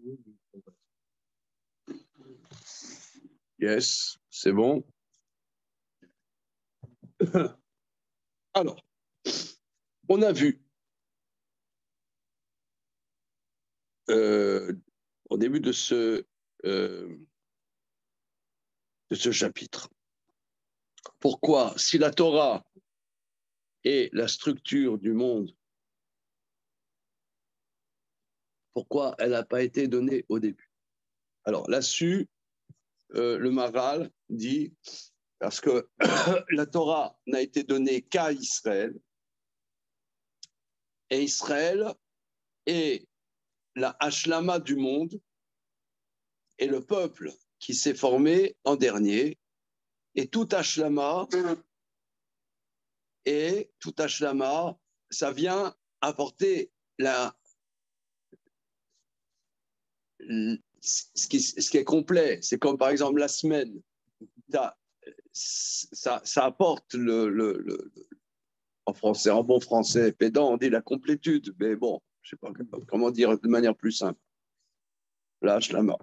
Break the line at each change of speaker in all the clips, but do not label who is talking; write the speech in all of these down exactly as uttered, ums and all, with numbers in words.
Yes, c'est bon. Alors, on a vu euh, au début de ce, euh, de ce chapitre pourquoi, si la Torah est la structure du monde, pourquoi elle n'a pas été donnée au début. Alors là-dessus, euh, le Maharal dit, parce que la Torah n'a été donnée qu'à Israël, et Israël est la Hashlama du monde, et le peuple qui s'est formé en dernier, et tout Hashlama, et tout Hashlama, ça vient apporter la, ce qui, ce qui est complet. C'est comme par exemple la semaine, ça, ça, ça apporte le, le, le, en français, en bon français pédant, on dit la complétude, mais bon, je ne sais pas comment dire de manière plus simple. La Hashlama.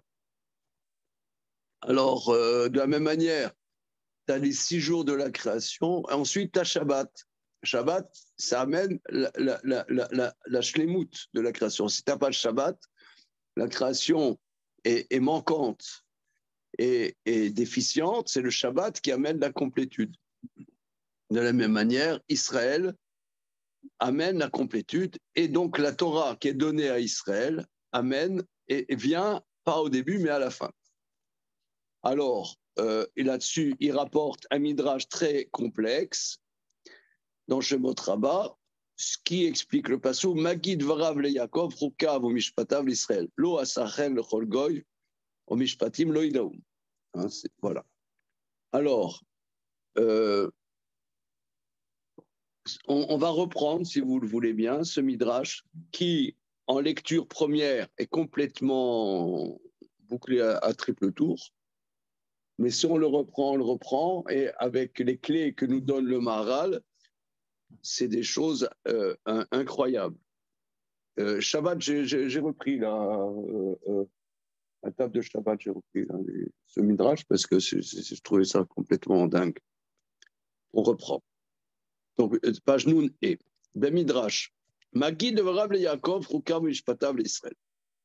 Alors, euh, de la même manière, tu as les six jours de la création, et ensuite tu as Shabbat. Shabbat, ça amène la, la, la, la, la, la shlemut de la création. Si tu n'as pas le Shabbat, la création est, est manquante et, et déficiente, c'est le Shabbat qui amène la complétude. De la même manière, Israël amène la complétude, et donc la Torah qui est donnée à Israël amène et, et vient pas au début mais à la fin. Alors, euh, et là-dessus, il rapporte un midrash très complexe dans Shemot Rabbah, ce qui explique le passage Magid varav le Yaakov, Rukav ou Mishpatav l'Israël. Lo asachel le chol goy, ou Mishpatim lo idaum. Hein, voilà. Alors, euh, on, on va reprendre, si vous le voulez bien, ce midrash qui, en lecture première, est complètement bouclé à, à triple tour. Mais si on le reprend, on le reprend, et avec les clés que nous donne le Maharal, c'est des choses euh, incroyables. Euh, Shabbat, j'ai, j'ai, j'ai repris là, euh, euh, la table de Shabbat, j'ai repris là, les, ce midrash parce que c'est, c'est, je trouvais ça complètement dingue. On reprend. Donc, page Noun et Ben Midrash. Magi de Varav le Yaakov, Rukav Mishpatav l'Israël.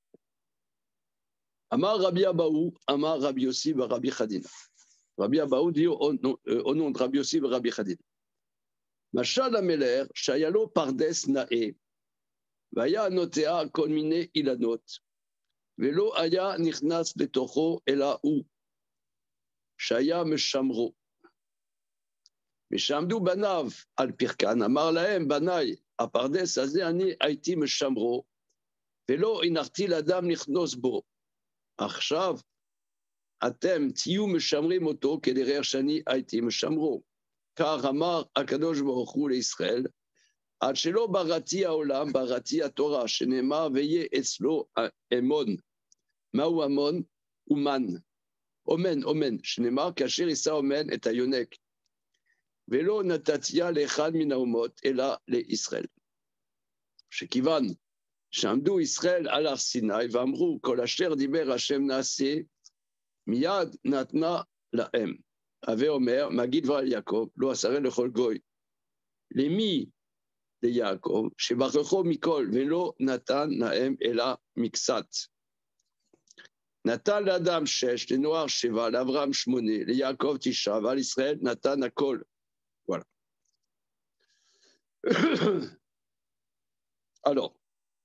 Amar Rabbi Abaou, Amar Rabbi Yossi, Rabbi Chadina. Rabbi Abaou dit au nom, au nom de Rabbi Yossi et Rabbi Chadina. Machal Ameler, Shayalo Pardes Nae, Vaya Notea Kolmine Ilanot, Velo Aya Nichnas Letocho Elaou, Shaya Meshamro. Meshamdu Banav Al Pirkan, Amar Laem Banai, à Pardes Azéani Haïti Meshamro, Velo Inarti Ladam Nichnos Bo, Achshav, Atem Tiyu Meshamri Moto, Kederer Shani Haïti Meshamro. Car Amar Akadosh Baruch Hu l'Israël, Achelo Barati Aolam, Barati Atorah, Shenema Veye Etzlo Emon, Ma'u Amon, Uman, Omen, Omen, Shenema, Kasher Issa Omen et Ayonek, Velo Natatia Lechad Minaumot, Ela le Israël. Shekivan, Shamdu Israël Alar Sinai, Vamru, Kol Asher Diber Hashem Naase, Miyad Natna Laem. Ave Omer, Magid Val Yaakov, Lo Asare Lechol Goy. Les mi de Yaakov, Shebarecho Mikol, Velo Natan Naem Ela Miksat. Natan l'Adam Shesh, les Noirs Sheva, l'Avram Shmoné, les Yaakov Tisha, Val Israël, Natan Akol. Voilà. Alors,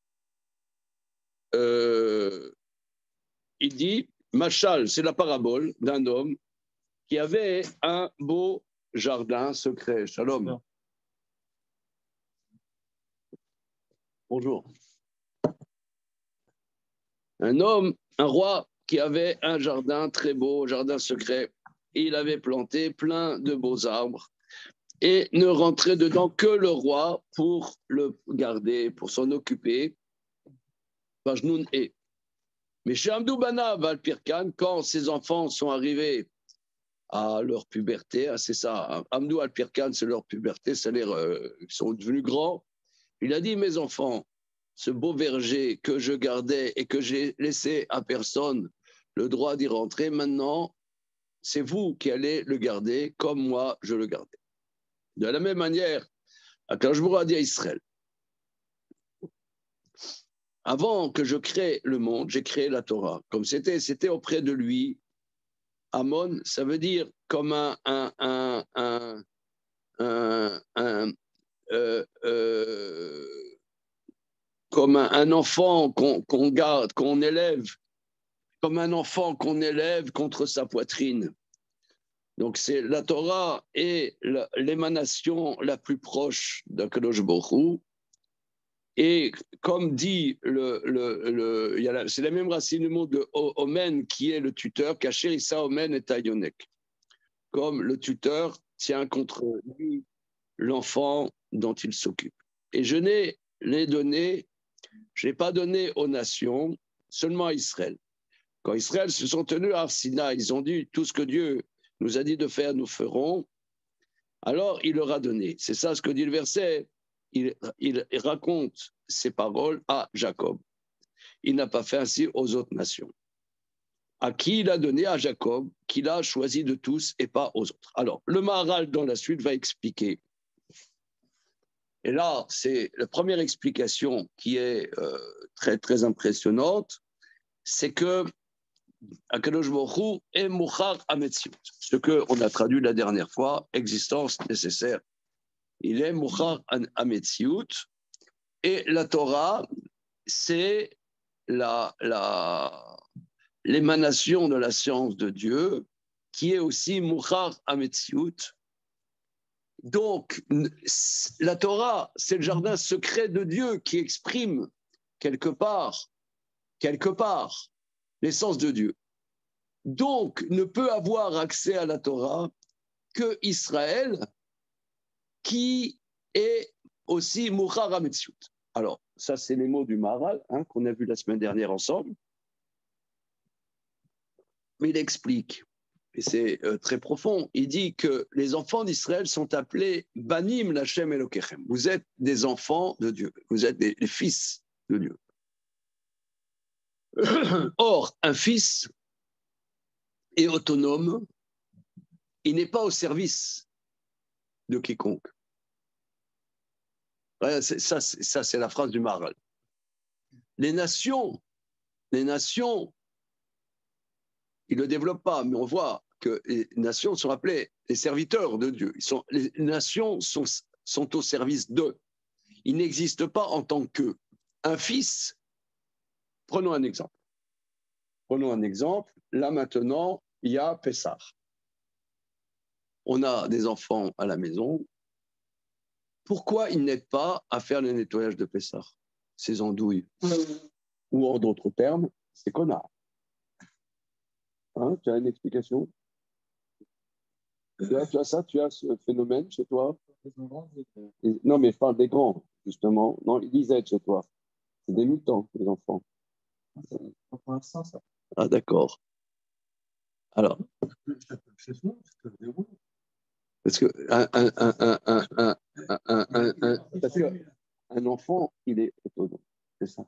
euh, il dit, Machal, c'est la parabole d'un homme qui avait un beau jardin secret. Shalom. Non. Bonjour. Un homme, un roi qui avait un jardin très beau, jardin secret, et il avait planté plein de beaux arbres et ne rentrait dedans que le roi pour le garder, pour s'en occuper. Pajnoun et. Mais chez Amdou Bana Valpirkan, quand ses enfants sont arrivés à leur puberté, c'est ça, Amdou Alpirkan, c'est leur puberté, c'est-à-dire euh, ils sont devenus grands, il a dit, mes enfants, ce beau verger que je gardais et que j'ai laissé à personne le droit d'y rentrer, maintenant, c'est vous qui allez le garder comme moi je le gardais. De la même manière, Akadosh Baruch Hu a dit à Israël, avant que je crée le monde, j'ai créé la Torah. Comme c'était, c'était auprès de lui. Amon, ça veut dire comme un, un, un, un, un, un euh, euh, comme un, un enfant qu'on qu'on garde, qu'on élève, comme un enfant qu'on élève contre sa poitrine. Donc c'est la Torah est l'émanation la plus proche d'Akadosh Baruch Hu. Et comme dit le, le, le il y a la, c'est la même racine du mot de Omen qui est le tuteur, Kacher Issa Omen et Tayonek. Comme le tuteur tient contre lui l'enfant dont il s'occupe. Et je n'ai les donné, je n'ai pas donné aux nations, seulement à Israël. Quand Israël se sont tenus à Arsina, ils ont dit tout ce que Dieu nous a dit de faire, nous ferons. Alors il leur a donné. C'est ça ce que dit le verset. Il, il raconte ces paroles à Jacob. Il n'a pas fait ainsi aux autres nations. À qui il a donné? À Jacob, qu'il a choisi de tous et pas aux autres. Alors, le Maharal, dans la suite, va expliquer. Et là, c'est la première explication qui est euh, très, très impressionnante, c'est que Akadosh Baruch Hu est Muchar Hametziut, ce qu'on a traduit la dernière fois, existence nécessaire. Il est Muchar Hametziut, et la Torah, c'est la, la, l'émanation de la science de Dieu, qui est aussi Muchar Hametziut. Donc, la Torah, c'est le jardin secret de Dieu qui exprime quelque part, quelque part, l'essence de Dieu. Donc, ne peut avoir accès à la Torah que Israël, qui est aussi Muchar Hametziut. Alors, ça, c'est les mots du Maharal, hein, qu'on a vu la semaine dernière ensemble. Mais il explique, et c'est euh, très profond, il dit que les enfants d'Israël sont appelés Banim Lachem Elokechem. Vous êtes des enfants de Dieu, vous êtes des, des fils de Dieu. Or, un fils est autonome, il n'est pas au service de quiconque. Ouais, c'est, ça, c'est, ça, c'est la phrase du Maharal. Les nations, les nations, ils ne le développent pas, mais on voit que les nations sont appelées les serviteurs de Dieu. Ils sont, les nations sont, sont au service d'eux. Ils n'existent pas en tant qu'eux. Un fils, prenons un exemple. Prenons un exemple. Là maintenant, il y a Pessah. On a des enfants à la maison. Pourquoi ils n'aident pas à faire le nettoyage de Pessah, ces andouilles? Ou en d'autres termes, ces connards. Hein, tu as une explication? Tu as, tu as ça, tu as ce phénomène chez toi? Et, non, mais je parle des grands, justement. Non, ils disaient chez toi. C'est des mutants, les enfants. Ah, d'accord. Alors. Parce que un, un, un, un, un, un, un, un, un, parce que un enfant, il est autonome. C'est ça.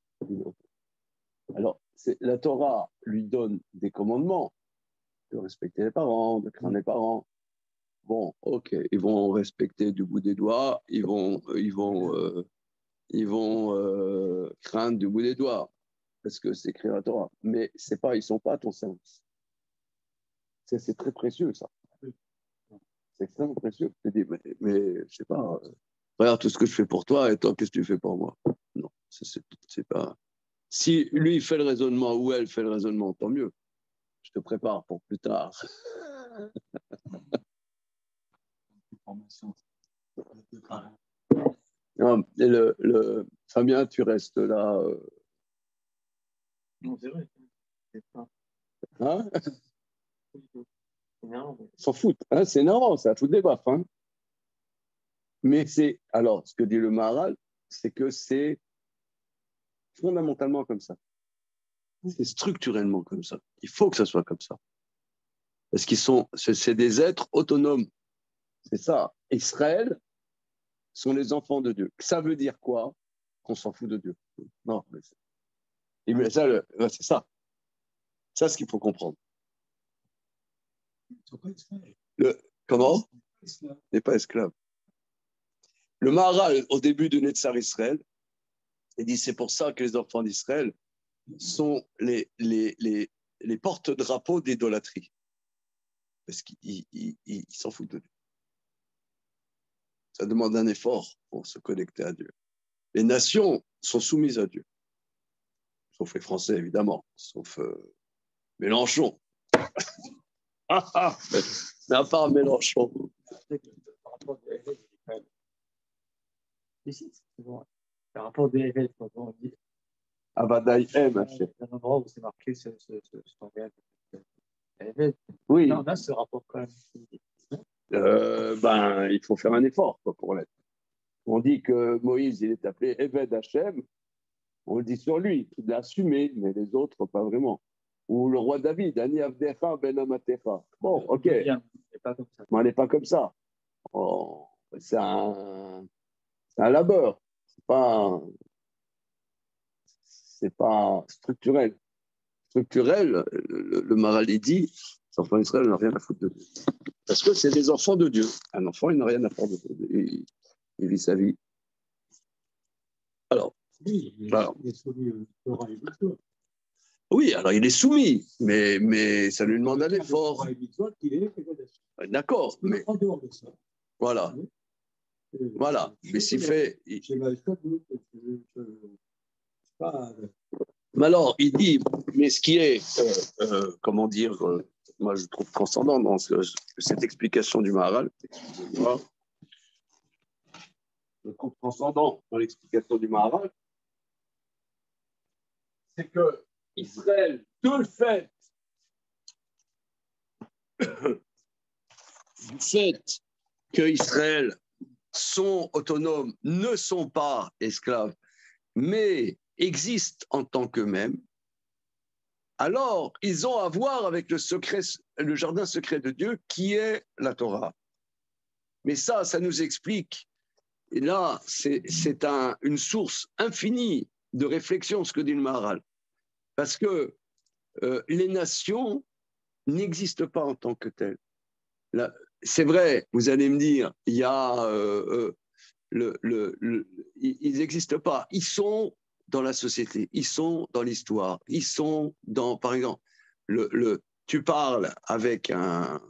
Alors, c'est, la Torah lui donne des commandements de respecter les parents, de craindre les parents. Bon, ok, ils vont respecter du bout des doigts, ils vont, ils vont, euh, ils vont euh, craindre du bout des doigts, parce que c'est écrit la Torah. Mais c'est pas, ils sont pas à ton service. C'est, c'est très précieux, ça. C'est extrêmement précieux. Tu te dis, mais, mais je sais pas, euh, regarde tout ce que je fais pour toi, et toi, qu'est-ce que tu fais pour moi? Non, c'est, c'est, c'est pas. Si lui il fait le raisonnement ou elle fait le raisonnement, tant mieux. Je te prépare pour plus tard. Non, et le, le, Fabien, tu restes là. Euh...
Non, c'est vrai. C'est pas.
Hein?
Ils
s'en foutent. Hein? C'est énervant, ça fout des baffes. Hein? Mais c'est. Alors, ce que dit le Maharal, c'est que c'est fondamentalement comme ça. C'est structurellement comme ça. Il faut que ça soit comme ça. Parce qu'ils sont. C'est, c'est des êtres autonomes. C'est ça. Israël sont les enfants de Dieu. Ça veut dire quoi?
qu'on s'en fout de Dieu. Non, mais c'est, mais ça, le, ouais, c'est ça. C'est ça ce qu'il faut comprendre. Le, comment? Il n'est pas esclave. Le Maharal, au début de Netzar Israël, il dit c'est pour ça que les enfants d'Israël sont les, les, les, les porte-drapeaux d'idolâtrie. Parce qu'ils ils, ils, ils s'en foutent de Dieu. Ça demande un effort pour se connecter à Dieu. Les nations sont soumises à Dieu. Sauf les Français, évidemment. Sauf euh, Mélenchon. Ah, ah, mais à part Mélenchon.
Par rapport des Révèles, quand on dit.
Abadaï M.
Il y a un endroit où c'est marqué ce langage.
Oui.
Là, on a ce rapport quand même.
Euh, ben, il faut faire un effort quoi, pour l'être. On dit que Moïse, il est appelé Eved Hachem. On le dit sur lui, il l'a assumé, mais les autres, pas vraiment. Ou le roi David, Ani Avdecha Ben Amatecha. Bon, ok.
Bien, pas comme ça.
Mais on n'est pas comme ça. Oh, c'est un, c'est un labeur. C'est pas, c'est pas structurel. Structurel, le, le Maharal dit, les enfants d'Israël n'ont rien à foutre de Dieu. Parce que c'est des enfants de Dieu. Un enfant, il n'a rien à faire de Dieu. Il, il vit sa vie. Alors,
oui, il
alors,
est soumis au Torah et Mitzvot.
Oui, alors il est soumis, mais, mais ça lui demande un effort.
Torah et Mitzvot, il est
D'accord, mais
en dehors de ça.
voilà,
Euh,
voilà. Mais s'il fait. il-
J'ai mal fait, je ne pas.
Mais alors, il dit, mais ce qui est, euh, euh, comment dire, euh, moi je trouve transcendant dans ce- cette explication du Maharal, excusez-moi, je trouve transcendant dans l'explication du Maharal, c'est que Israël, de le fait, du fait que Israël sont autonomes, ne sont pas esclaves, mais existent en tant qu'eux-mêmes, alors ils ont à voir avec le, secret, le jardin secret de Dieu qui est la Torah. Mais ça, ça nous explique, et là, c'est, c'est un, une source infinie de réflexion, ce que dit le Maharal. Parce que euh, les nations n'existent pas en tant que telles. Là, c'est vrai, vous allez me dire, il y a... Euh, euh, le, le, le, ils n'existent pas. Ils sont dans la société, ils sont dans l'histoire, ils sont dans, par exemple, le, le, tu parles avec un,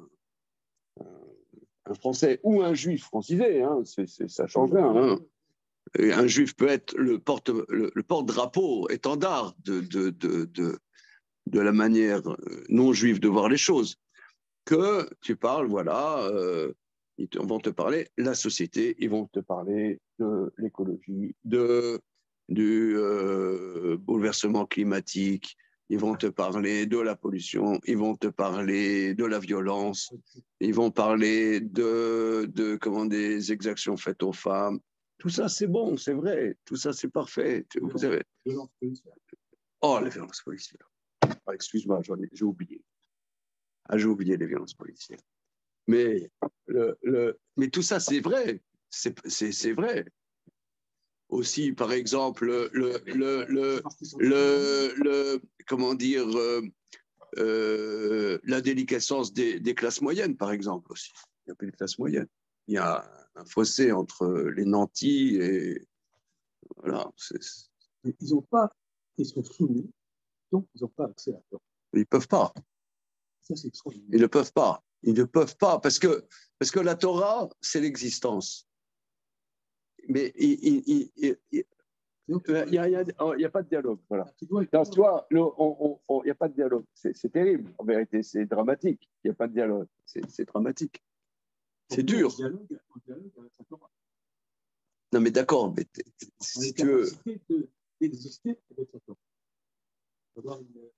un Français ou un Juif francisé, hein, c'est, c'est, ça change rien. Hein. Et un Juif peut être le, porte, le, le porte-drapeau, étendard de, de, de, de, de la manière non juive de voir les choses. Que tu parles, voilà, euh, ils te, vont te parler de la société, ils vont te parler de l'écologie, de, du euh, bouleversement climatique, ils vont te parler de la pollution, ils vont te parler de la violence, ils vont parler de, de comment, des exactions faites aux femmes. Tout ça, c'est bon, c'est vrai, tout ça, c'est parfait. Vous savez. Oh, les violences policières. Ah, excuse-moi, j'en ai, j'ai oublié. Ah, j'ai oublié les violences policières. Mais, le, le, mais tout ça, c'est vrai. C'est, c'est, c'est vrai. Aussi, par exemple, le, le, le, le, le, le comment dire, euh, euh, la déliquescence des, des classes moyennes, par exemple, aussi. Il n'y a plus de classes moyennes. Il y a un fossé entre les nantis et. Voilà. C'est, c'est...
Ils n'ont pas, ils sont soumis, donc ils n'ont pas accès à la Torah.
Ils ne peuvent pas.
Ça, c'est extraordinaire.
Ils ne peuvent pas. Ils ne peuvent pas, parce que, parce que la Torah, c'est l'existence. Mais il n'y il, il, il, il, y a, il y a pas de dialogue. Voilà. Dans toi, il n'y a pas de dialogue. C'est, c'est terrible, en vérité. C'est dramatique. Il n'y a pas de dialogue. C'est, c'est dramatique. C'est dur.
Dialogue, dialogue avec la Torah.
Non, mais d'accord. Mais si tu veux.
De, d'exister avec la Torah. D'avoir une.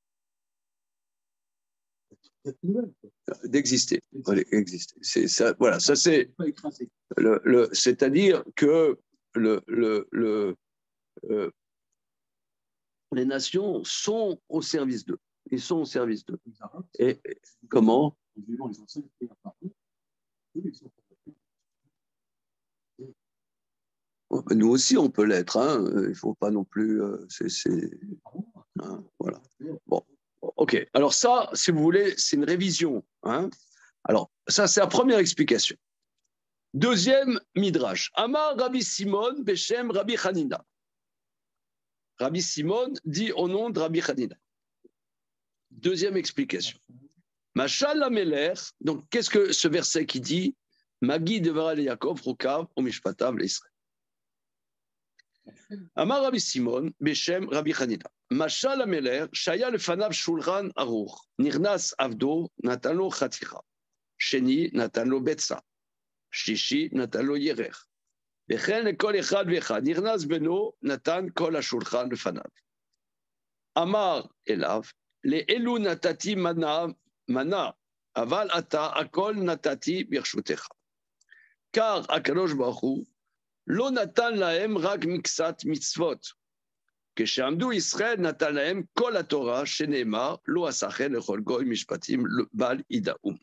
D'exister, voilà, exister. C'est ça, voilà, ça c'est le, le, c'est-à-dire que le, le, le, euh, les nations sont au service d'eux. Ils sont au service d'eux. Et, et comment? Nous aussi, on peut l'être. Hein. Il ne faut pas non plus. Euh, c'est, c'est... Hein, voilà. Bon, ok. Alors ça, si vous voulez, c'est une révision. Hein. Alors, ça, c'est la première explication. Deuxième midrash. Amar Rabbi Simon Beshem Rabbi Hanina. Rabbi Simon dit au nom de Rabbi Hanina. Deuxième explication. Machal Ameler. Donc, qu'est-ce que ce verset qui dit? Magi devara le Yaakov Rukav o Mishpatav l'Israël. Amar Rabbi Simon Beshem Rabbi Hanina. Machal Ameler Shaya lefanav Shulchan Aruch. Nirnas Avdo Natalo Chaticha. Sheni Natalo Betsa. Shishi Natalo Yerer. וכן לכל אחד ואחד נכנס בנו נתן כל השולחן לפניו. אמר אליו, לאלו נתתי מנה, מנה, אבל אתה הכל נתתי ברשותך. car הקדוש ברוך הוא לא נתן להם רק מקצת מצוות. כשעמדו ישראל נתן להם כל התורה שנאמר, לא עשה כן לכל גוי משפטים בל ידעום.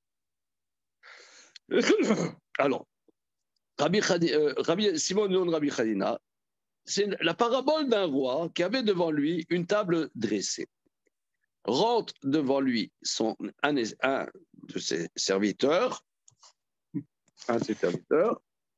Alors, Rabbi, euh, Rabbi Simon non Rabbi Hanina, c'est la parabole d'un roi qui avait devant lui une table dressée. Rentre devant lui son, un, un de ses serviteurs, un de ses serviteurs,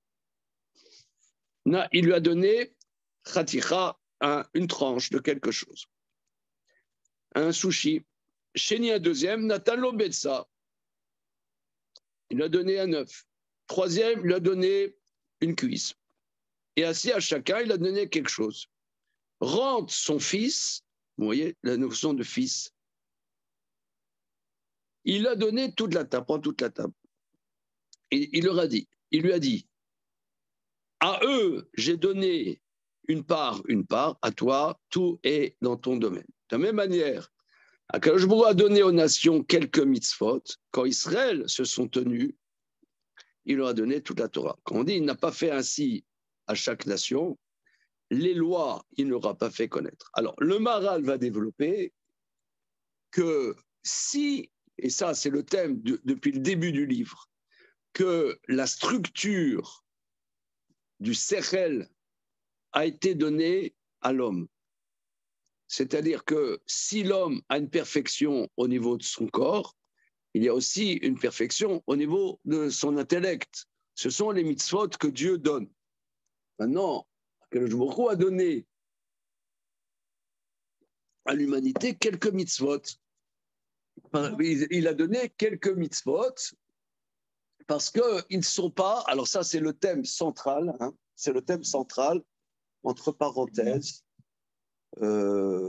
il lui a donné khaticha, un, une tranche de quelque chose, un sushi. Chéni un deuxième, Nathan Lobetsa, il lui a donné un œuf. Troisième, il lui a donné une cuisse. Et assis à chacun, il a donné quelque chose. Rentre son fils, vous voyez la notion de fils, il a donné toute la table, prend toute la table. Et il leur a dit, il lui a dit, à eux, j'ai donné une part, une part, à toi, tout est dans ton domaine. De la même manière, Akadosh Baruch Hu a donné aux nations quelques mitzvot, quand Israël se sont tenus, il leur a donné toute la Torah. Quand on dit il n'a pas fait ainsi à chaque nation, les lois, il n'aura pas fait connaître. Alors, le Maharal va développer que si, et ça c'est le thème de, depuis le début du livre, que la structure du Sechel a été donnée à l'homme. C'est-à-dire que si l'homme a une perfection au niveau de son corps, il y a aussi une perfection au niveau de son intellect. Ce sont les mitzvot que Dieu donne. Maintenant, Akadosh Baruch Hu a donné à l'humanité quelques mitzvot. Il a donné quelques mitzvot parce qu'ils ne sont pas... Alors ça, c'est le thème central. Hein, c'est le thème central, entre parenthèses. Euh,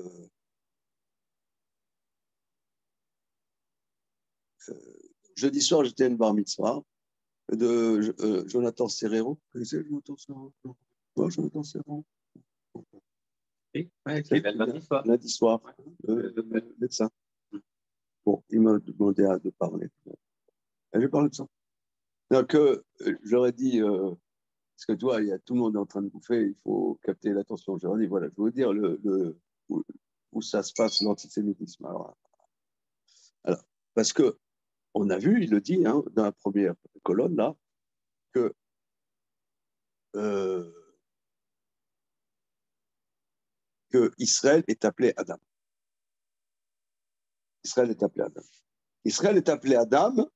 jeudi soir, j'étais à une bar mitzvah de euh, Jonathan Serrero. Vous connaissez Jonathan Serrero? Ouais, Jonathan Serrero.
Oui, ouais, c'est lundi soir.
Lundi soir, euh, le médecin. Bon, il m'a demandé de parler. Et je parle de ça. Donc, euh, j'aurais dit, euh, parce que toi, il y a tout le monde en train de bouffer, il faut capter l'attention. J'aurais dit, voilà, je vais vous dire le, le, où, où ça se passe, l'antisémitisme. Alors, alors, parce que on a vu, il le dit, hein, dans la première colonne, là, que euh, que Israël est appelé Adam. Israël est appelé Adam. Israël est appelé Adam,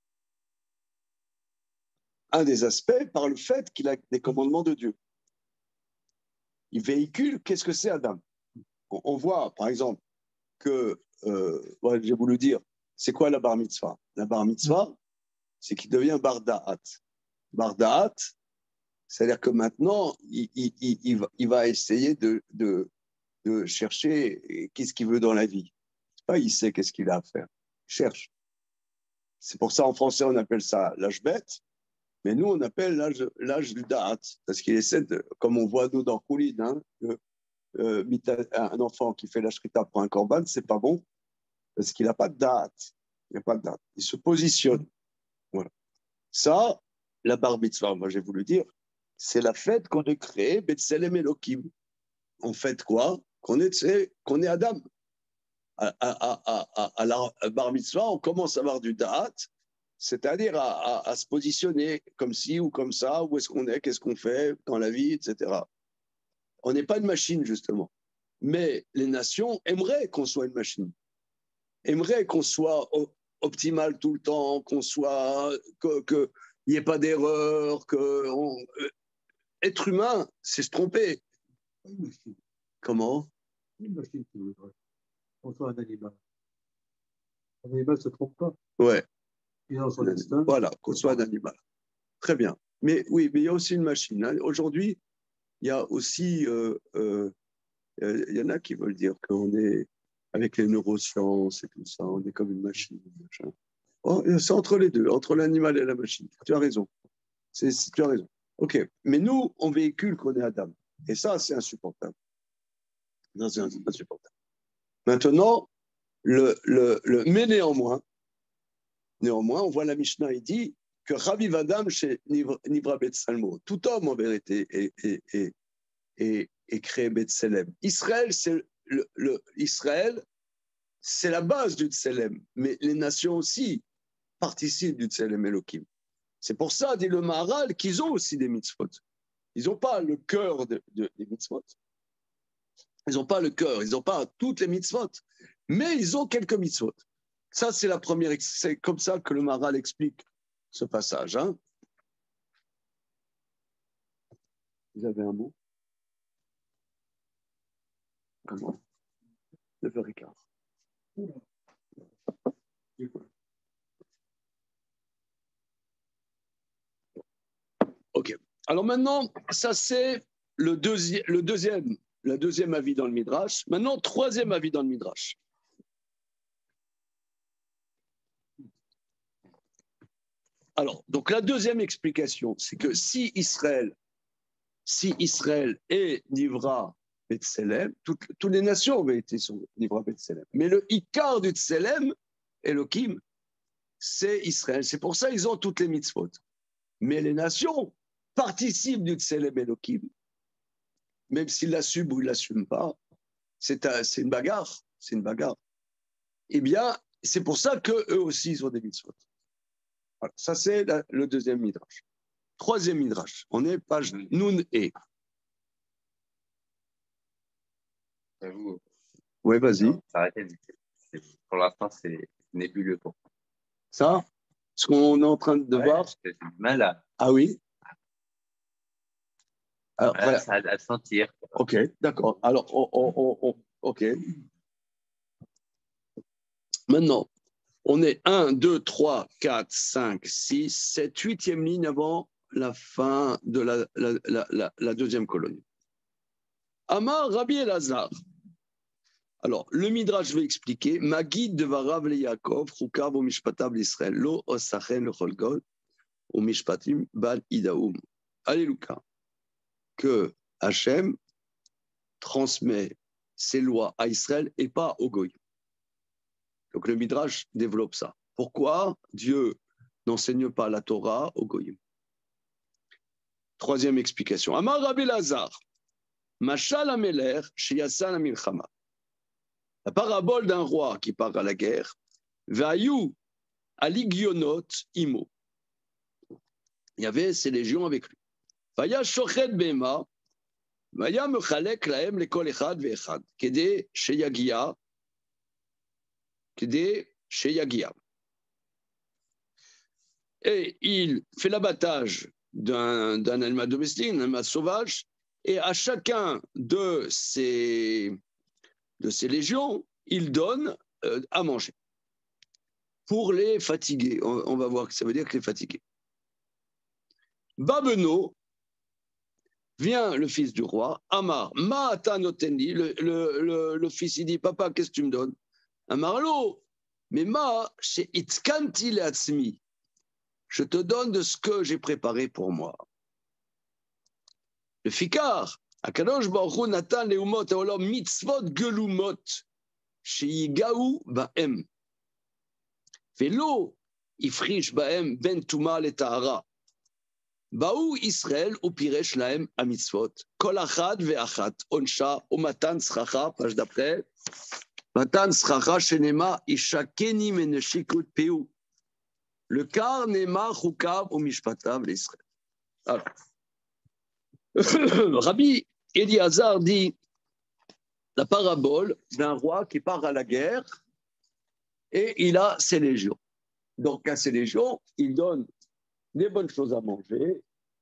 un des aspects, par le fait qu'il a des commandements de Dieu. Il véhicule, qu'est-ce que c'est Adam? on, on voit, par exemple, que, euh, ouais, j'ai voulu dire, c'est quoi la bar mitzvah? La bar mitzvah, c'est qu'il devient bar da'at. Bar da'at, c'est-à-dire que maintenant, il, il, il, il, va, il va essayer de, de, de chercher qu'est-ce qu'il veut dans la vie. C'est pas il sait qu'est-ce qu'il a à faire. Il cherche. C'est pour ça, en français, on appelle ça l'âge bête, mais nous, on appelle l'âge, l'âge du da'at, parce qu'il essaie de, comme on voit nous dans Koulid, hein, que, euh, un enfant qui fait la shrita pour un korban, c'est pas bon, parce qu'il n'a pas de da'at. Il n'a pas de da'at. Il se positionne. Voilà. Ça, la bar mitzvah, moi j'ai voulu dire, c'est la fête qu'on a créée, Betselem Elohim. En fait quoi? Qu'on est, qu'on est Adam. À, à, à, à, à la bar mitzvah, on commence à avoir du da'at, c'est-à-dire à, à, à se positionner comme ci ou comme ça, où est-ce qu'on est, qu'est-ce qu'on fait dans la vie, et cetera. On n'est pas une machine, justement. Mais les nations aimeraient qu'on soit une machine, aimeraient qu'on soit optimal tout le temps, qu'on soit, qu'il n'y ait pas d'erreur, que on, euh, être humain, c'est se tromper.
Une machine.
Comment?
Une machine qui voudrait qu'on soit un animal. Un animal ne se trompe pas.
Ouais.
Il est dans son instinct.
Voilà, qu'on soit un animal. Très bien. Mais oui, mais il y a aussi une machine. Hein. Aujourd'hui, il y a aussi, euh, euh, il y en a qui veulent dire qu'on est, avec les neurosciences et tout ça, on est comme une machine. Oh, c'est entre les deux, entre l'animal et la machine. Tu as raison. C'est, tu as raison. OK. Mais nous, on véhicule qu'on est Adam. Et ça, c'est insupportable. Non, c'est insupportable. Maintenant, le, le, le, mais néanmoins, néanmoins, on voit la Mishnah, il dit que Raviv Adam chez Nivra Betsalmo, tout homme en vérité est, est, est, est, est créé Betselem. Israël, c'est le, le, Israël, c'est la base du Tselem, mais les nations aussi participent du Tselem Elohim. C'est pour ça, dit le Maharal, qu'ils ont aussi des mitzvot. Ils n'ont pas le cœur de, de, des mitzvot. Ils n'ont pas le cœur, ils n'ont pas toutes les mitzvot, mais ils ont quelques mitzvot. Ça, c'est la première, c'est comme ça que le Maharal explique ce passage. Hein. Vous avez un mot? Comment? neuf heures quinze. Ok. Alors maintenant, ça c'est le, deuxi le deuxième, le deuxième avis dans le Midrash. Maintenant, troisième avis dans le Midrash. Alors, donc la deuxième explication, c'est que si Israël, si Israël est Nivra Betselem, toutes, toutes les nations avaient été sur Nivra Betselem. Mais le Ikar du Tselem, Elohim, c'est Israël. C'est pour ça qu'ils ont toutes les mitzvot. Mais les nations participent du Tselem Elohim. Même s'ils l'assument ou ils ne l'assument pas, c'est un, une bagarre. C'est une bagarre. Eh bien, c'est pour ça qu'eux aussi, ils ont des mitzvot. Voilà. Ça, c'est la, le deuxième midrash. Troisième midrash. On est page Nun et.
J'avoue.
Oui, vas-y.
Pour l'instant, c'est nébuleux. Pour
ça, ce qu'on est en train de
ouais,
voir.
C'est mal à.
Ah oui. Alors,
ouais,
voilà.
Ça a à sentir.
Ok, d'accord. Alors, on, on, on, ok. Maintenant, on est un, deux, trois, quatre, cinq, six, sept, huitième ligne avant la fin de la, la, la, la, la deuxième colonne. Amar Rabbi Elazar. Alors, le Midrash, je vais expliquer. Magid de Varav le Yaakov, Chukav ou Mishpatav l'Israël, Lo Osachen le Cholgol, ou Mishpatim Bal Idaoum. Alléluia. Que Hachem transmet ses lois à Israël et pas au Goy. Donc le Midrash développe ça. Pourquoi Dieu n'enseigne pas la Torah au Goyim? Troisième explication. Amar Rabbi Lazar, Mashal Ameler, Sheyassan Amilchama. La parabole d'un roi qui part à la guerre, Vayu Aligionot Imo. Il y avait ses légions avec lui. Vaya Shochet Bema, Vaya Mechalek Laem Lekol Echad Ve'echad, Kede Sheyagia. Et il fait l'abattage d'un, d'un animal domestique, un animal sauvage, et à chacun de ces, de ces légions, il donne euh, à manger pour les fatiguer. On, on va voir que ça veut dire que les fatiguer. Babeno, vient le fils du roi, Amar, Ma'ata Noteni, le, le, le, le fils il dit, papa, qu'est-ce que tu me donnes? Amarlo, mais ma, c'est itzkanti leatzmi. Je te donne de ce que j'ai préparé pour moi. Le fikar, Akadosh Baruch Hu natan leumot haolam mitzvot gelumot sheyigaou ba'em. Velo ifrish ba'em ben tuma letahara. Baou Israël ou piresh laem a mitzvot. Kol achad ve'achat onsha ou matan schacha, page d'après. Matan schacha shenema ishakeni meneshikut peu. Le car nema chukav ou mishpatav l'Israël. Alors, Rabbi Eliezer dit la parabole d'un roi qui part à la guerre et il a ses légions. Donc, à ses légions, il donne des bonnes choses à manger,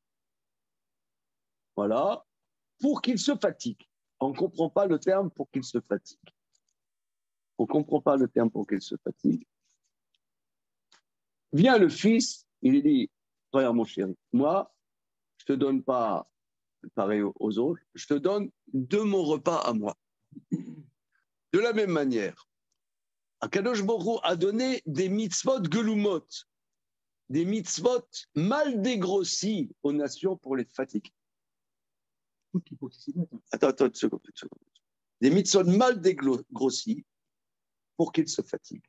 voilà, pour qu'il se fatigue. On ne comprend pas le terme pour qu'il se fatigue. On ne comprend pas le terme pour qu'il se fatigue. Vient le fils, il dit, regarde mon chéri, moi, je ne te donne pas pareil aux autres, je te donne de mon repas à moi. De la même manière, Akadosh Baruch Hu a donné des mitzvot gelumot, des mitzvot mal dégrossis aux nations pour les fatiguer. Attends, attends, une seconde, une seconde. Des mitzvot mal dégrossis pour qu'ils se fatiguent.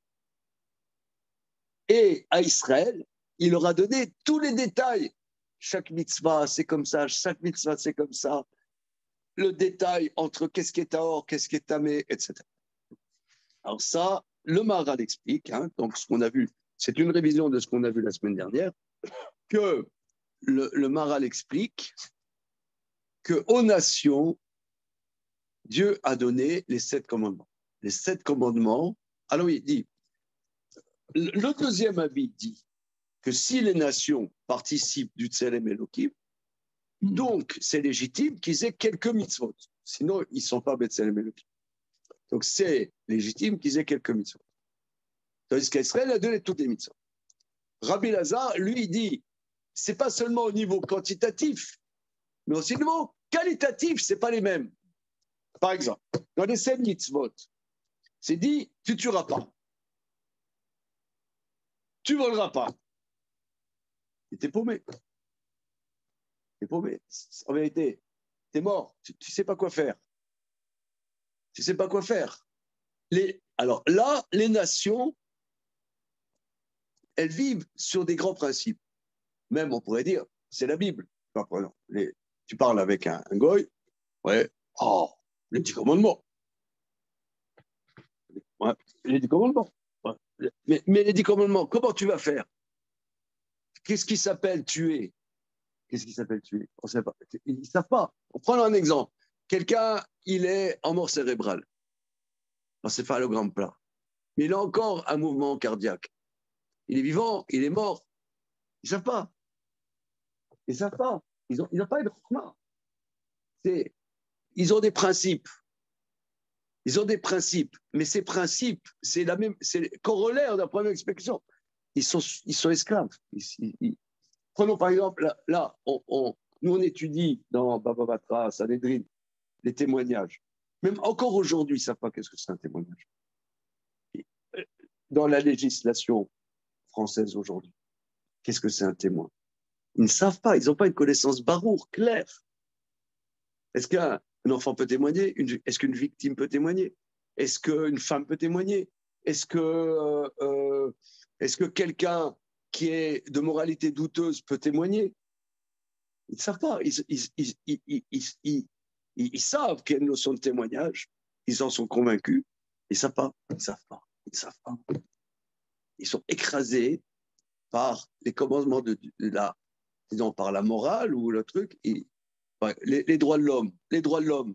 Et à Israël, il leur a donné tous les détails. Chaque mitzvah, c'est comme ça, chaque mitzvah, c'est comme ça. Le détail entre qu'est-ce qui est Tahor, qu'est-ce qui est Tamé, et cetera. Alors ça, le Maharal explique, hein, donc ce qu'on a vu, c'est une révision de ce qu'on a vu la semaine dernière, que le, le Maharal explique qu'aux nations, Dieu a donné les sept commandements. Les sept commandements, alors il dit, le deuxième avis dit que si les nations participent du Tselem Elohim, donc c'est légitime qu'ils aient quelques mitzvot. Sinon, ils ne sont pas Tselem Elohim. Donc c'est légitime qu'ils aient quelques mitzvot. Tandis qu'Israël a donné toutes les mitzvot. Rabbi Lazar, lui, il dit, c'est pas seulement au niveau quantitatif, mais aussi au niveau qualitatif, c'est pas les mêmes. Par exemple, dans les sept mitzvot, c'est dit, tu tueras pas. Tu voleras pas. Et t'es paumé. T'es paumé. En vérité, t'es mort. Tu, tu sais pas quoi faire. Tu sais pas quoi faire. Les, alors là, les nations, elles vivent sur des grands principes. Même, on pourrait dire, c'est la Bible. Enfin, les, tu parles avec un, un goy, ouais, oh, les dix commandements. Ouais, les dix commandements. Ouais. Mais, mais les dix commandements, comment tu vas faire? Qu'est-ce qui s'appelle tuer? Qu'est-ce qui s'appelle tuer? On ne sait pas. Ils ne savent pas. Prenons un exemple. Quelqu'un, il est en mort cérébrale, encéphalogramme plat, mais il a encore un mouvement cardiaque. Il est vivant, il est mort. Ils ne savent pas. Ils ne savent pas. Ils n'ont ils ont pas de chokma. Ils ont des principes. Ils ont des principes. Mais ces principes, c'est la même, c'est corollaire de la première explication. Ils sont, ils sont esclaves. Ils, ils, prenons par exemple, là, là on, on, nous on étudie dans Baba Batra, Sanhedrin, les témoignages. Même encore aujourd'hui, ils ne savent pas qu'est-ce que c'est un témoignage. Dans la législation française aujourd'hui, qu'est-ce que c'est un témoin? Ils ne savent pas, ils n'ont pas une connaissance barour, claire. Est-ce qu'un enfant peut témoigner? Est-ce qu'une victime peut témoigner? Est-ce qu'une femme peut témoigner? Est-ce que, euh, euh, est-ce que quelqu'un qui est de moralité douteuse peut témoigner? Ils ne savent pas. Ils, ils, ils, ils, ils, ils, ils, ils savent qu'il y a une notion de témoignage. Ils en sont convaincus. Ils ne savent pas. Ils ne savent pas. Ils ne savent pas. Ils sont écrasés par les commandements de, de la, disons, par la morale ou le truc. Et, ouais, les, les droits de l'homme. Les droits de l'homme.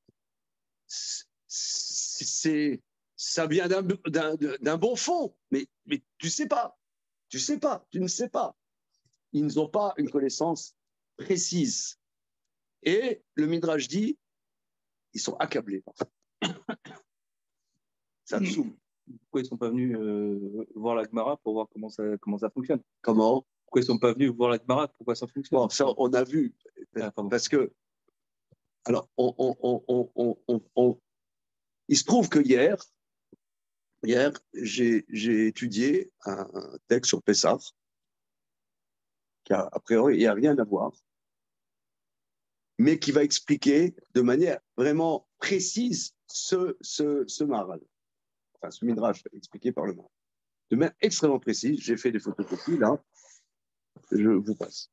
C'est, ça vient d'un, d'un, d'un bon fond. Mais, mais tu ne sais pas. Tu ne sais pas. Tu ne sais pas. Ils n'ont pas une connaissance précise. Et le Midrash dit, ils sont accablés. Ça me saoule.
Pourquoi ils ne sont pas venus euh, voir la Gemara pour voir comment ça, comment ça fonctionne?
Comment?
Pourquoi ils ne sont pas venus voir la Gemara? Pourquoi ça fonctionne?
Bon, ça, on a vu. Ah, parce que, alors, on, on, on, on, on, on, il se trouve que hier, hier j'ai, j'ai étudié un texte sur Pessah, qui a, a priori, il n'y a rien à voir, mais qui va expliquer de manière vraiment précise ce, ce, ce Maharal. Enfin, ce Midrash expliqué par le Maharal. De manière extrêmement précise, j'ai fait des photocopies, là, je vous passe.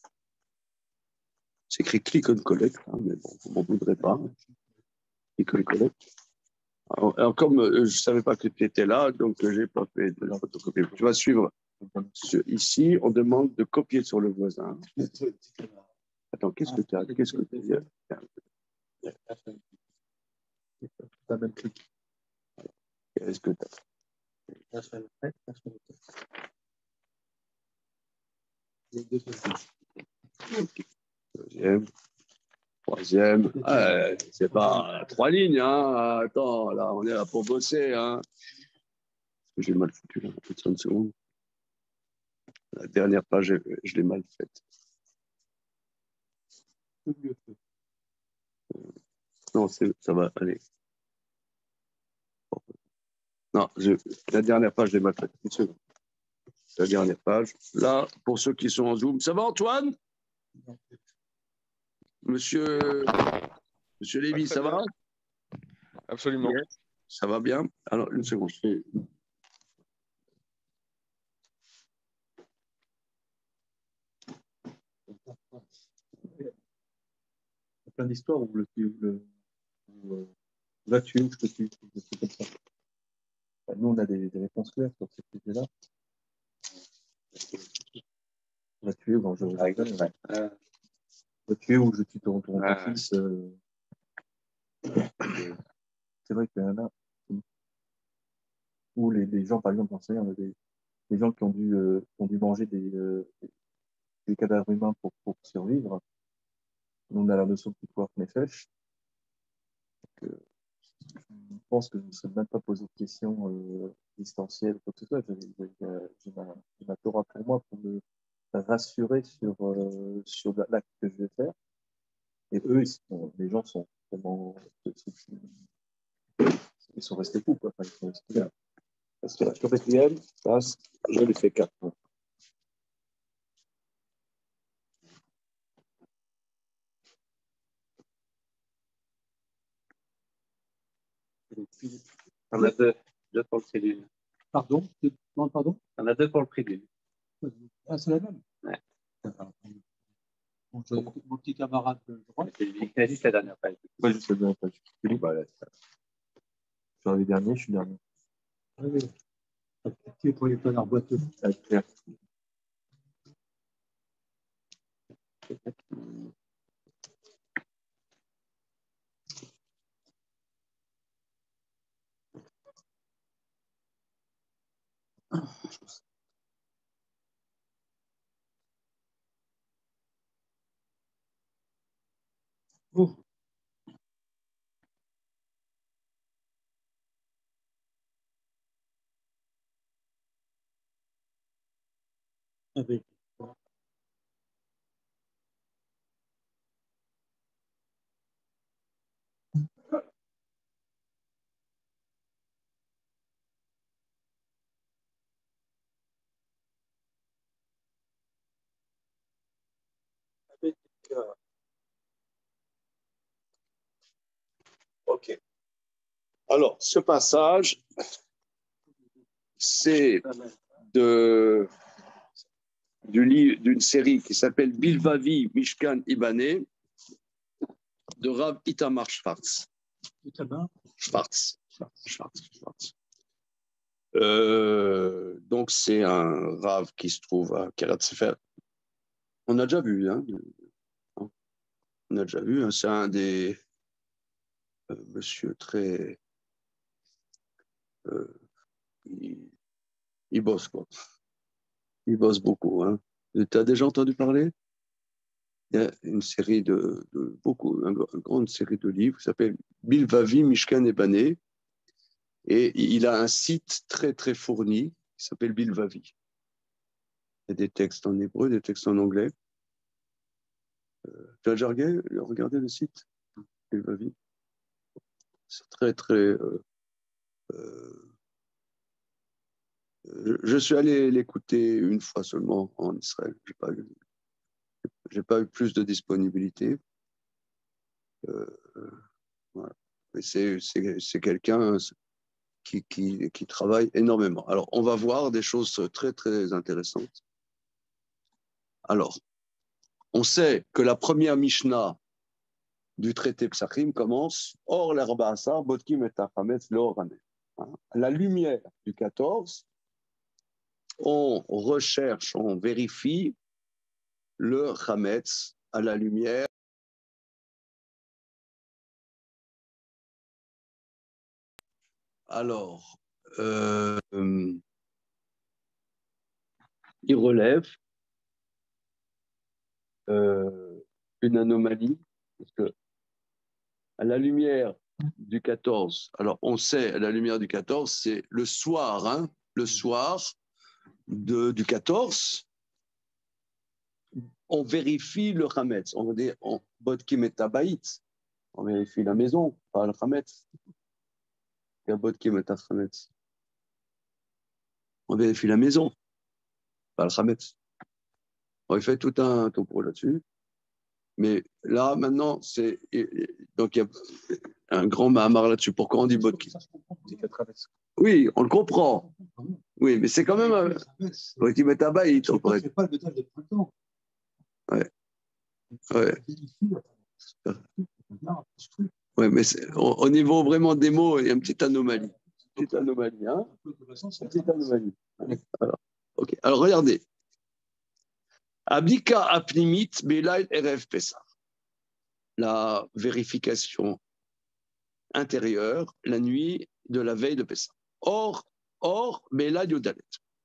C'est écrit click on collect, hein, mais bon, vous m'en voudrez pas. Click on collect. Alors, alors comme euh, je ne savais pas que tu étais là, donc euh, je n'ai pas fait de la photocopie. Tu vas suivre Ce- ici, on demande de copier sur le voisin. Attends, qu'est-ce que tu as? Qu'est-ce que tu as?
T'as même truc.
Qu'est-ce que tu as?
La semaine après, la semaine après. Les deux semaines.
Deuxième, troisième. Ouais, c'est pas trois lignes, hein. Attends, là, on est là pour bosser, hein. J'ai mal foutu, là. trente secondes. La dernière page, je, je l'ai mal faite.
Tout mieux fait.
Non, c'est- ça va aller. Non, je, la dernière page, je l'ai mal faite. Une seconde. La dernière page. Là, pour ceux qui sont en Zoom. Ça va, Antoine? Monsieur, Monsieur Lévy,
très
ça
bien.
va?
Absolument.
Yes. Ça va bien? Alors, une seconde. Je fais...
Il y a plein d'histoires où le où le où, euh, va tuer ou je te tue, des trucs comme ça. Enfin, nous, on a des, des réponses claires sur ces sujets-là. Va tuer ou je
Avec le ouais. Euh,
va tuer ou je tue ton, ton, ton
Ouais.
fils. Euh... C'est vrai qu'il y en a. Ou les, les gens, par exemple, j'en sais rien, des, des gens qui ont dû, euh, qui ont dû manger des, euh, des cadavres humains pour, pour survivre. Nous, on a la notion de pouvoir nefesh. Je pense que je ne me serais même pas posé de questions euh, existentielles ou quoi que ce soit. J'ai j'ai ma, j'ai ma Torah pour moi pour me rassurer sur, euh, sur l'acte que je vais faire. Et eux, ils sont, les gens sont vraiment. Ils sont restés fous, quoi. Enfin, ils sont restés là. Parce que la quatrième, ça, je l'ai fait quatre.
On a deux, deux pour le prix d'une.
Pardon? Non, pardon?
On a deux pour le prix d'une.
Ah, c'est la même?
Ouais.
Bon, mon petit camarade, je crois.
C'est lui qui a dit la dernière page.
Moi, je sais bien, pas. Je suis bah, là, je suis arrivé dernier, je suis dernier. Ah oui. Petit pour les tonnerres boiteux. Ah, clair. Oh. Avec. Avec.
OK. Alors, ce passage, c'est de, du livre, d'une série qui s'appelle Bilvavi Mishkan Ibané de Rav Itamar Schwartz. Schwartz. Schwartz. Schwartz. Schwartz. Euh, donc, c'est un Rav qui se trouve à Kiryat Sefer. On a déjà vu, hein. On a déjà vu, hein. C'est un des euh, monsieur très. Euh, il, il bosse, quoi. Il bosse beaucoup, hein. Tu as déjà entendu parler? Il y a une série de, de beaucoup, une, une grande série de livres qui s'appelle Bilvavi Mishkan Ebané. Et il a un site très, très fourni qui s'appelle Bilvavi. Il y a des textes en hébreu, des textes en anglais. Euh, tu as déjà regardé, regardé le site Bilvavi? C'est très, très. Euh, euh, je suis allé l'écouter une fois seulement en Israël. Je n'ai pas, eu, j'ai pas eu plus de disponibilité. Euh, voilà. Mais c'est, c'est, c'est quelqu'un qui, qui, qui travaille énormément. Alors, on va voir des choses très, très intéressantes. Alors, on sait que la première Mishnah du traité Psachim commence Or l'herba asar, botkim et tachametz l'or. La lumière du quatorze on recherche, on vérifie le chametz à la lumière. Alors, euh, il relève euh, une anomalie, parce que à la lumière du quatorze, alors on sait, à la lumière du quatorze, c'est le soir, hein, le soir de, du quatorze, on vérifie le chametz, on dit, on bodkim et tabaït, on vérifie la maison, pas le chametz. Il y a bodkim et chametz. On vérifie la maison, pas le chametz. On fait tout un topo là-dessus. Mais là, maintenant, c'est. Donc, il y a un grand mahamar là-dessus. Pourquoi on dit bodkim? Oui, on le comprend. Oui, mais c'est quand même un. Bodkim et tabaït, on pourrait.
C'est pas le méthode de printemps.
Ouais. Ouais. Oui, mais au, au niveau vraiment des mots, il y a une petite anomalie. Une petite anomalie, hein? Une petite anomalie. Alors, okay. Alors regardez. Abdika apnimit belail erev pesach. La vérification intérieure, la nuit de la veille de Pessah. Or, or, belail yodalet.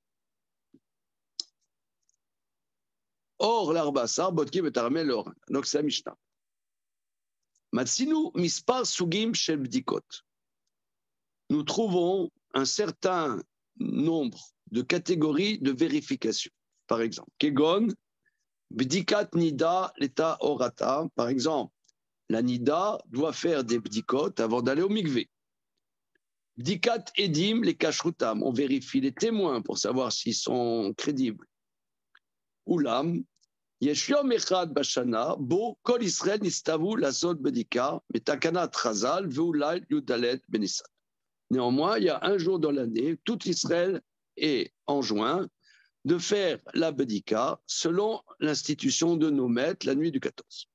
Or, l'arbassa, botki betarmel or. Donc, c'est la Mishnah. Matsinu mispar sugim shel bdikot. Nous trouvons un certain nombre de catégories de vérification. Par exemple, Kegon, bdikat nida l'état orata. Par exemple, la nida doit faire des bdikot avant d'aller au mikvé. Bdikat edim les kashrutam. On vérifie les témoins pour savoir s'ils sont crédibles. Oulam, יש יום אחד בשנה בו כל ישראל נסתוו לעשות בדיקה בתקנת חז"ל ואולי י"ד בניסן. Néanmoins, il y a un jour dans l'année, tout Israël est enjoint de faire la bedika selon l'institution de nos maîtres la nuit du quatorze.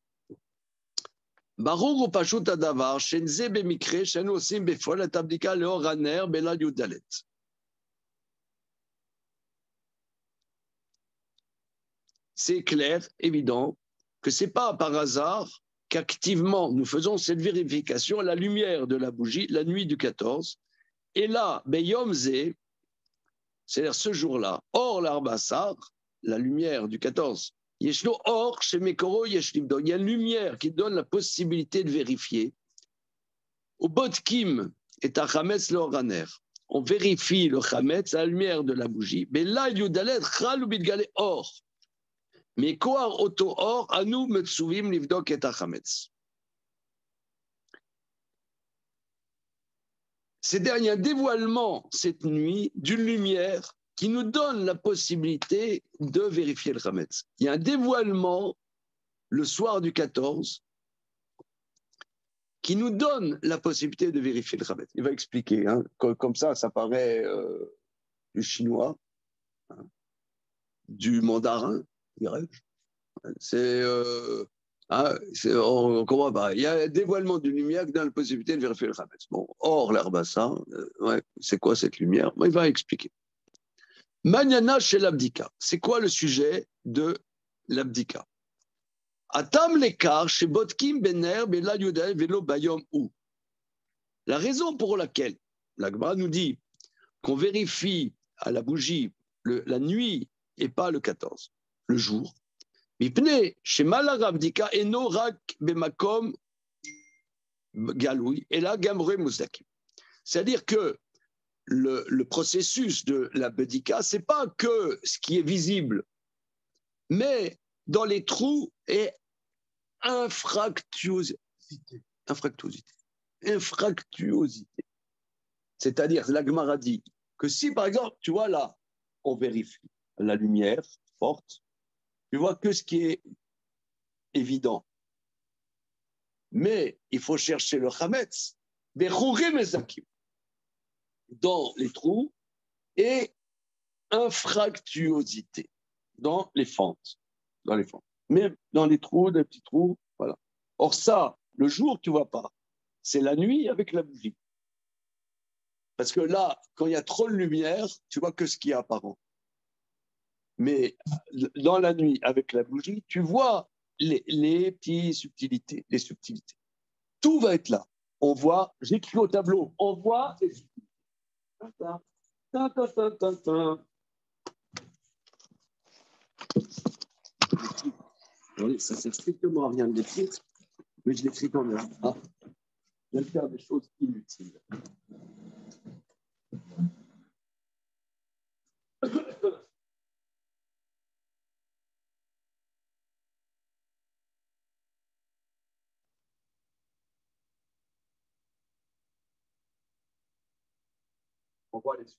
ברור ופשוט הדבר שאין זה במקרה שאנו עושים בפועל את הבדיקה לאור הנר בליל י"ד. C'est clair, évident, que ce n'est pas par hasard qu'activement nous faisons cette vérification à la lumière de la bougie la nuit du quatorze. Et là, Beyom Zé, c'est-à-dire ce jour-là, or l'Arbassar, la lumière du quatorze, Yeshno or chez Mekoro Yeshnimdo, il y a une lumière qui donne la possibilité de vérifier. Au Bodkim et à Chametz le Oraner, on vérifie le Chametz à la lumière de la bougie. Mais là, Yudalet, Chal ou Bidgale or. Mais Kohar Oto Or, Anu Metsuvim Livdok et Achametz. C'est-à-dire, il y a un dévoilement cette nuit d'une lumière qui nous donne la possibilité de vérifier le Chametz. Il y a un dévoilement le soir du quatorze qui nous donne la possibilité de vérifier le Chametz. Il va expliquer, hein, comme ça, ça paraît euh, du chinois, hein, du mandarin. C'est, euh, hein, c'est, on, on comprend pas. Il y a un dévoilement d'une lumière qui donne la possibilité de vérifier le Chametz. Bon, or, l'Arbassa, euh, ouais, c'est quoi cette lumière? Bon, il va expliquer. Magnana chez l'Abdika. C'est quoi le sujet de l'Abdika? Atam l'écart chez Botkim Bener Bela Yudel Velo Bayom ou. La raison pour laquelle l'Agma nous dit qu'on vérifie à la bougie le, la nuit et pas le quatorze. Le jour. C'est-à-dire que le, le processus de la bedika, ce n'est pas que ce qui est visible, mais dans les trous est infractuosité. Infractuosité. Infractuosité. C'est-à-dire, la Gemara dit que si, par exemple, tu vois là, on vérifie la lumière forte, tu vois que ce qui est évident. Mais il faut chercher le chametz, dans les trous et infractuosité dans les fentes. Dans les fentes. Mais dans les trous, des petits trous, voilà. Or ça, le jour, tu ne vois pas. C'est la nuit avec la bougie. Parce que là, quand il y a trop de lumière, tu vois que ce qui est apparent. Mais dans la nuit, avec la bougie, tu vois les, les petites subtilités, les subtilités. Tout va être là. On voit, j'écris au tableau, on voit les subtilités. Ta, ta, ta, ta, ta, ta. Oui, ça sert strictement à rien de l'écrire, mais je l'écris quand même. Ah, je vais faire des choses inutiles. On voit les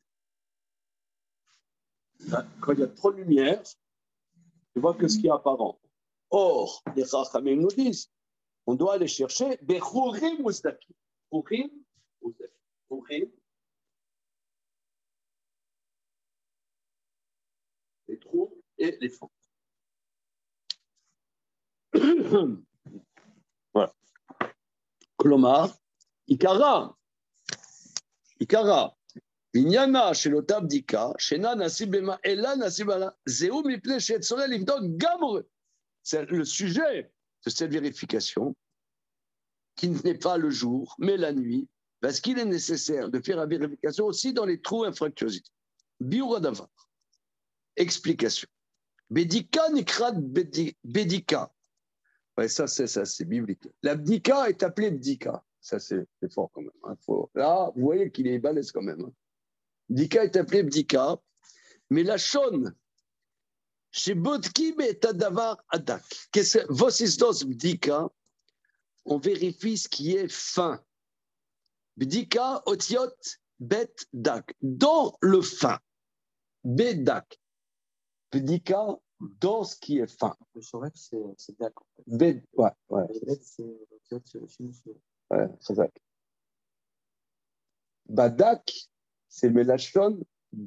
subtilités. Quand il y a trop de lumière, tu vois que ce qui est apparent. Or, les Chachamim nous disent, on doit aller chercher Bechurim Muzdakim. Bechurim Muzdakim. Bechurim. Les trous et les fonds. Voilà. Klomar, Ikara. Ikara. Vinyana chez l'otab dika, shena nasibema, ela nasibala, zéou mipne chez Tzorel, livdok gamre. C'est le sujet de cette vérification, qui n'est pas le jour, mais la nuit, parce qu'il est nécessaire de faire la vérification aussi dans les trous infractuosités. Biuradavar. Explication. Bedika nikrat bedika. Ouais, ça, c'est ça, c'est biblique. La bdika est appelée bdika. Ça, c'est fort quand même. Hein. Faut... Là, vous voyez qu'il est balèze quand même. Hein. Bdika est appelée bdika, mais la shon, chez Bodkim et Tadavar Adak. Vosisdos bdika, on vérifie ce qui est fin. Bdika otiot bet dak. Dans le fin. Bedak. Bdika, dans ce qui est fin.
Le Sorek, c'est Dak.
Bed, ouais, ouais.
Bet, c'est le chine.
Ouais, Chazak. Badak, c'est Melachon.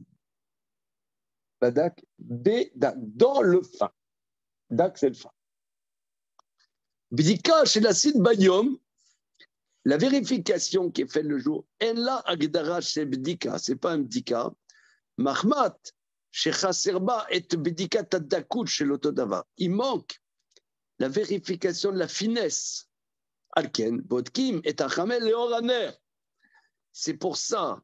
Badak, Bedak, dans le fin. Dak, c'est le fin. Bdika, chez la Sid Bayom, la vérification qui est faite le jour, en la agdara chez Bdika, c'est pas un Bdika. Mahmat, chez Chaserba, et Bdika Tadakout chez l'Otodava. Il manque la vérification de la finesse. Alken, Bodkim, et Achamel, et Oraner. C'est pour ça.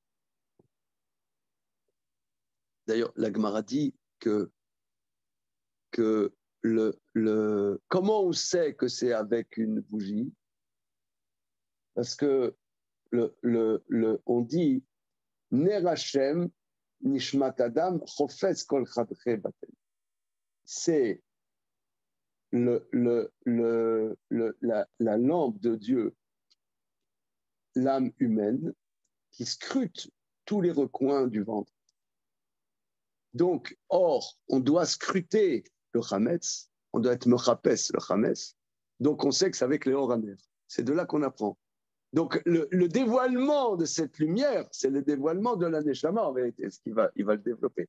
D'ailleurs, la Gemara dit que, que le, le, comment on sait que c'est avec une bougie? Parce que le, le, le, on dit Ner Hashem Nishmat Adam Chofetz Kol Chadche Batel. C'est le, le, le, le, la, la lampe de Dieu, l'âme humaine, qui scrute tous les recoins du ventre. Donc, or, on doit scruter le Chametz, on doit être Mechapes le Chametz, donc on sait que c'est avec les Oraner. C'est de là qu'on apprend. Donc, le, le dévoilement de cette lumière, c'est le dévoilement de la Neshama, en vérité, ce qu'il va, il va le développer.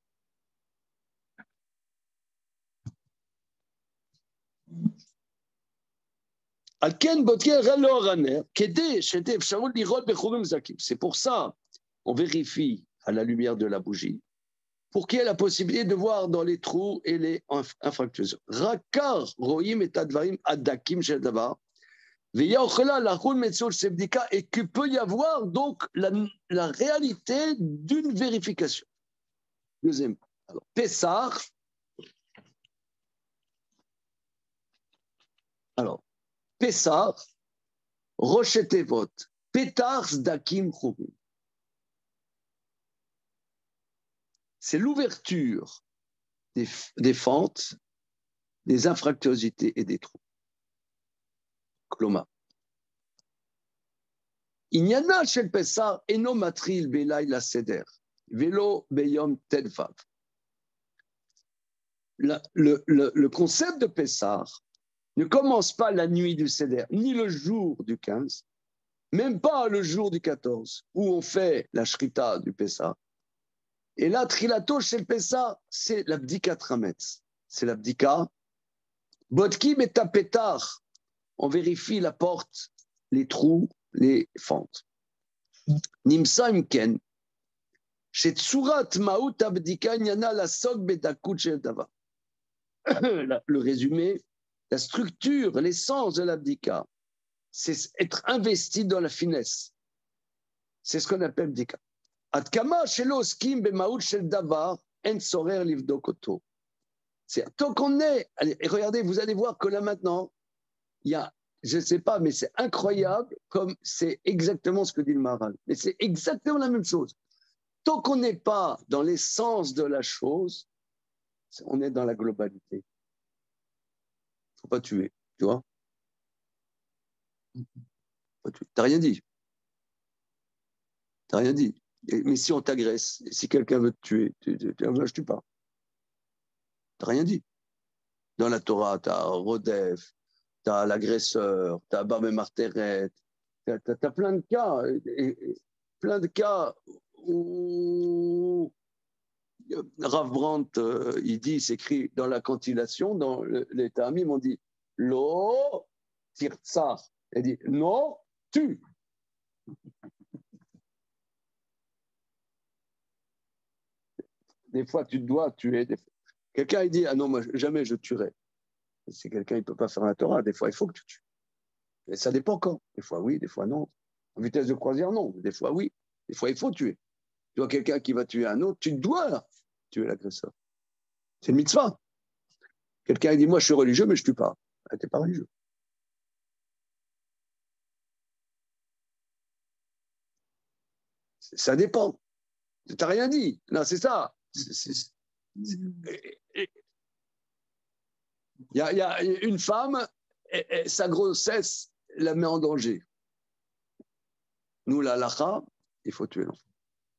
C'est pour ça on vérifie à la lumière de la bougie pour qu'il y ait la possibilité de voir dans les trous et les infractueuses. Rakar roim et advarim adakim shel davar. Et qu'il peut y avoir donc la, la réalité d'une vérification. Deuxième. Alors, Pessah. Alors, Pessah, Rochetevot, Petars Dakim Chourim. C'est l'ouverture des, des fentes, des infractuosités et des trous. Kloma. Inyana shel Pessah eno matril belay la seder, velo beyom tedvav. Le, le, le concept de Pessah ne commence pas la nuit du seder, ni le jour du quinze, même pas le jour du quatorze, où on fait la shrita du Pessah. Et là, trilato shel Pessah, c'est l'abdika trametz, c'est l'abdika. Bodkim et tapetar. On vérifie la porte, les trous, les fentes. Nimsa imken,
chez Tsurat Maout Abdika Nyana la Sok Bedakut Shel Davar. Le résumé, la structure, l'essence de l'abdika, c'est être investi dans la finesse. C'est ce qu'on appelle abdika. Atkama shelo oskim bemaout shel davar en sorer livdok oto. C'est tant qu'on est, allez, et regardez, vous allez voir que là maintenant, il y a, je ne sais pas, mais c'est incroyable, comme c'est exactement ce que dit le Maharal. Mais c'est exactement la même chose. Tant qu'on n'est pas dans l'essence de la chose, on est dans la globalité. Il ne faut pas tuer, tu vois. Tu n'as rien dit. Tu n'as rien dit. Mais si on t'agresse, si quelqu'un veut te tuer, tu, tu, tu, je ne tue pas. Tu n'as rien dit. Dans la Torah, tu as Rodef, tu as l'agresseur, tu as Babé Marteret, tu as, as plein de cas, et, et, plein de cas où Rav Brandt, euh, il dit, il s'écrit dans la cantillation, dans le, les Tamim, on dit Lo tirtsar. Il dit non, tue. Des fois, tu dois tuer. Des... Quelqu'un, il dit ah non, moi, jamais je tuerai. Si quelqu'un ne peut pas faire un Torah, des fois, il faut que tu tues. Et ça dépend quand. Des fois, oui, des fois, non. En vitesse de croisière, non. Des fois, oui. Des fois, il faut tuer. Tu vois quelqu'un qui va tuer un autre, tu dois tuer l'agresseur. C'est une mitzvah. Quelqu'un il dit moi, je suis religieux, mais je ne tue pas. Ah, tu n'es pas religieux. Ça dépend. Tu n'as rien dit. Non, c'est ça. Il y, y a une femme, et, et sa grossesse la met en danger. Nous, la halakha, il faut tuer l'enfant.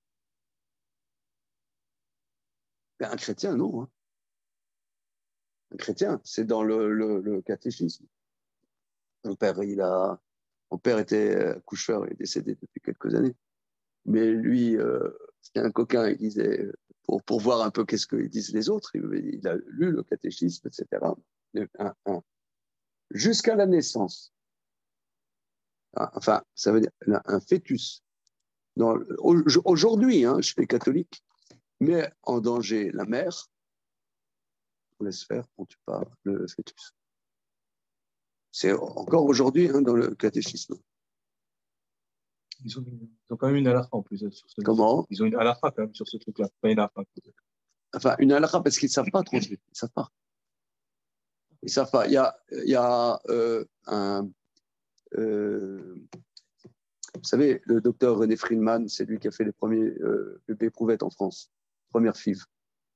Mais un chrétien, non. Hein. Un chrétien, c'est dans le, le, le catéchisme. Mon père, il a, mon père était accoucheur, il est décédé depuis quelques années. Mais lui, euh, c'était un coquin, il disait, pour, pour voir un peu qu'est-ce qu'ils disent les autres, il, il a lu le catéchisme, et cetera. Un, un, jusqu'à la naissance. Enfin, ça veut dire un fœtus. Dans, aujourd'hui, hein, je suis catholique, mais en danger la mère, on laisse faire, on ne tue pas le fœtus. C'est encore aujourd'hui hein, dans le catéchisme.
Ils ont, ils ont quand même une halakha en plus sur ce.
Comment?
Ils ont une halakha quand même sur ce truc-là. Pas une halakha.
Enfin, une halakha parce qu'ils ne savent pas transmettre. Ils ne savent pas. Ils ne savent pas. Il y a, il y a euh, un. Euh, vous savez, le docteur René Friedman, c'est lui qui a fait les premiers euh, bébés éprouvettes en France, première F I V.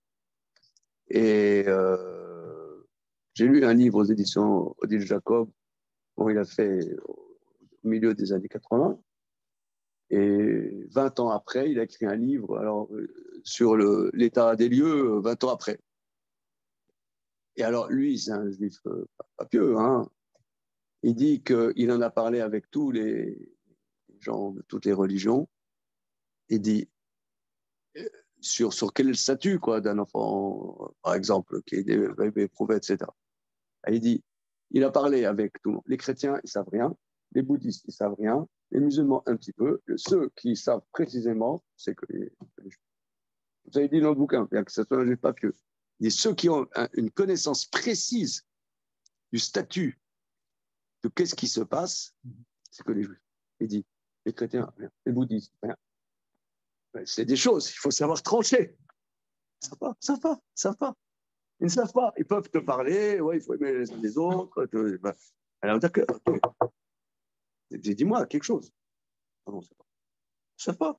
Et euh, j'ai lu un livre aux éditions Odile Jacob, bon, il a fait au milieu des années quatre-vingts. Et vingt ans après, il a écrit un livre alors, euh, sur le, l'état des lieux, vingt ans après. Et alors, lui, c'est un juif euh, pas pieux, hein. Il dit qu'il en a parlé avec tous les gens de toutes les religions. Il dit euh, sur, sur quel statut quoi, d'un enfant, par exemple, qui est éprouvé, et cetera. Et il dit il a parlé avec tout le monde. Les chrétiens, ils ne savent rien. Les bouddhistes, ils ne savent rien. Les musulmans, un petit peu. Ceux qui savent précisément, c'est que les, les juifs. Vous avez dit dans le bouquin, bien que ce soit un juif pas pieux. Il dit ceux qui ont un, une connaissance précise du statut de qu'est-ce qui se passe, c'est que les juifs. Il dit les chrétiens, rien. Les bouddhistes, rien. C'est des choses, il faut savoir trancher. Ils ne savent pas, ils ne savent pas, ils ne savent pas. Ils ne savent pas. Ils peuvent te parler, ouais, il faut aimer les uns les autres. Te, bah, alors, d'accord, okay. Dis-moi quelque chose. Ah non, c'est pas. Ils ne savent pas.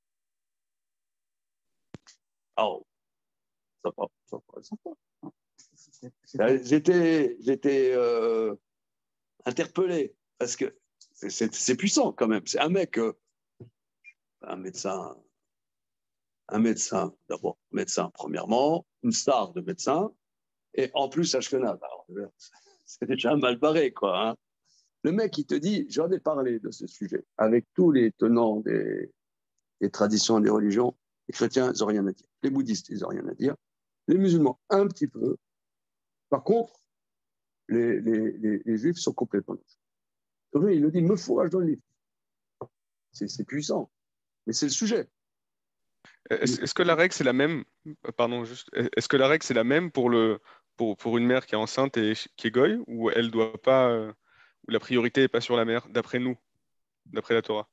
Oh, ça pas, ça pas, ça pas. J'étais, j'étais euh, interpellé parce que c'est, c'est puissant quand même. C'est un mec, euh, un médecin, un médecin d'abord, médecin premièrement, une star de médecin, et en plus Ashkenaz. C'est déjà mal barré, quoi. Hein. Le mec, il te dit, j'en ai parlé de ce sujet avec tous les tenants des, des traditions et des religions. Les chrétiens, ils n'ont rien à dire. Les bouddhistes, ils n'ont rien à dire. Les musulmans, un petit peu. Par contre, les, les, les, les juifs sont complètement. Il le dit, me fourrage dans le livre. C'est, c'est puissant. Mais c'est le sujet.
Est-ce est-ce que la règle, c'est la même? Pardon, juste. Est-ce que la règle, c'est la même pour le, pour, pour une mère qui est enceinte et qui est goy, ou elle doit pas, euh, ou la priorité n'est pas sur la mère, d'après nous, d'après la Torah?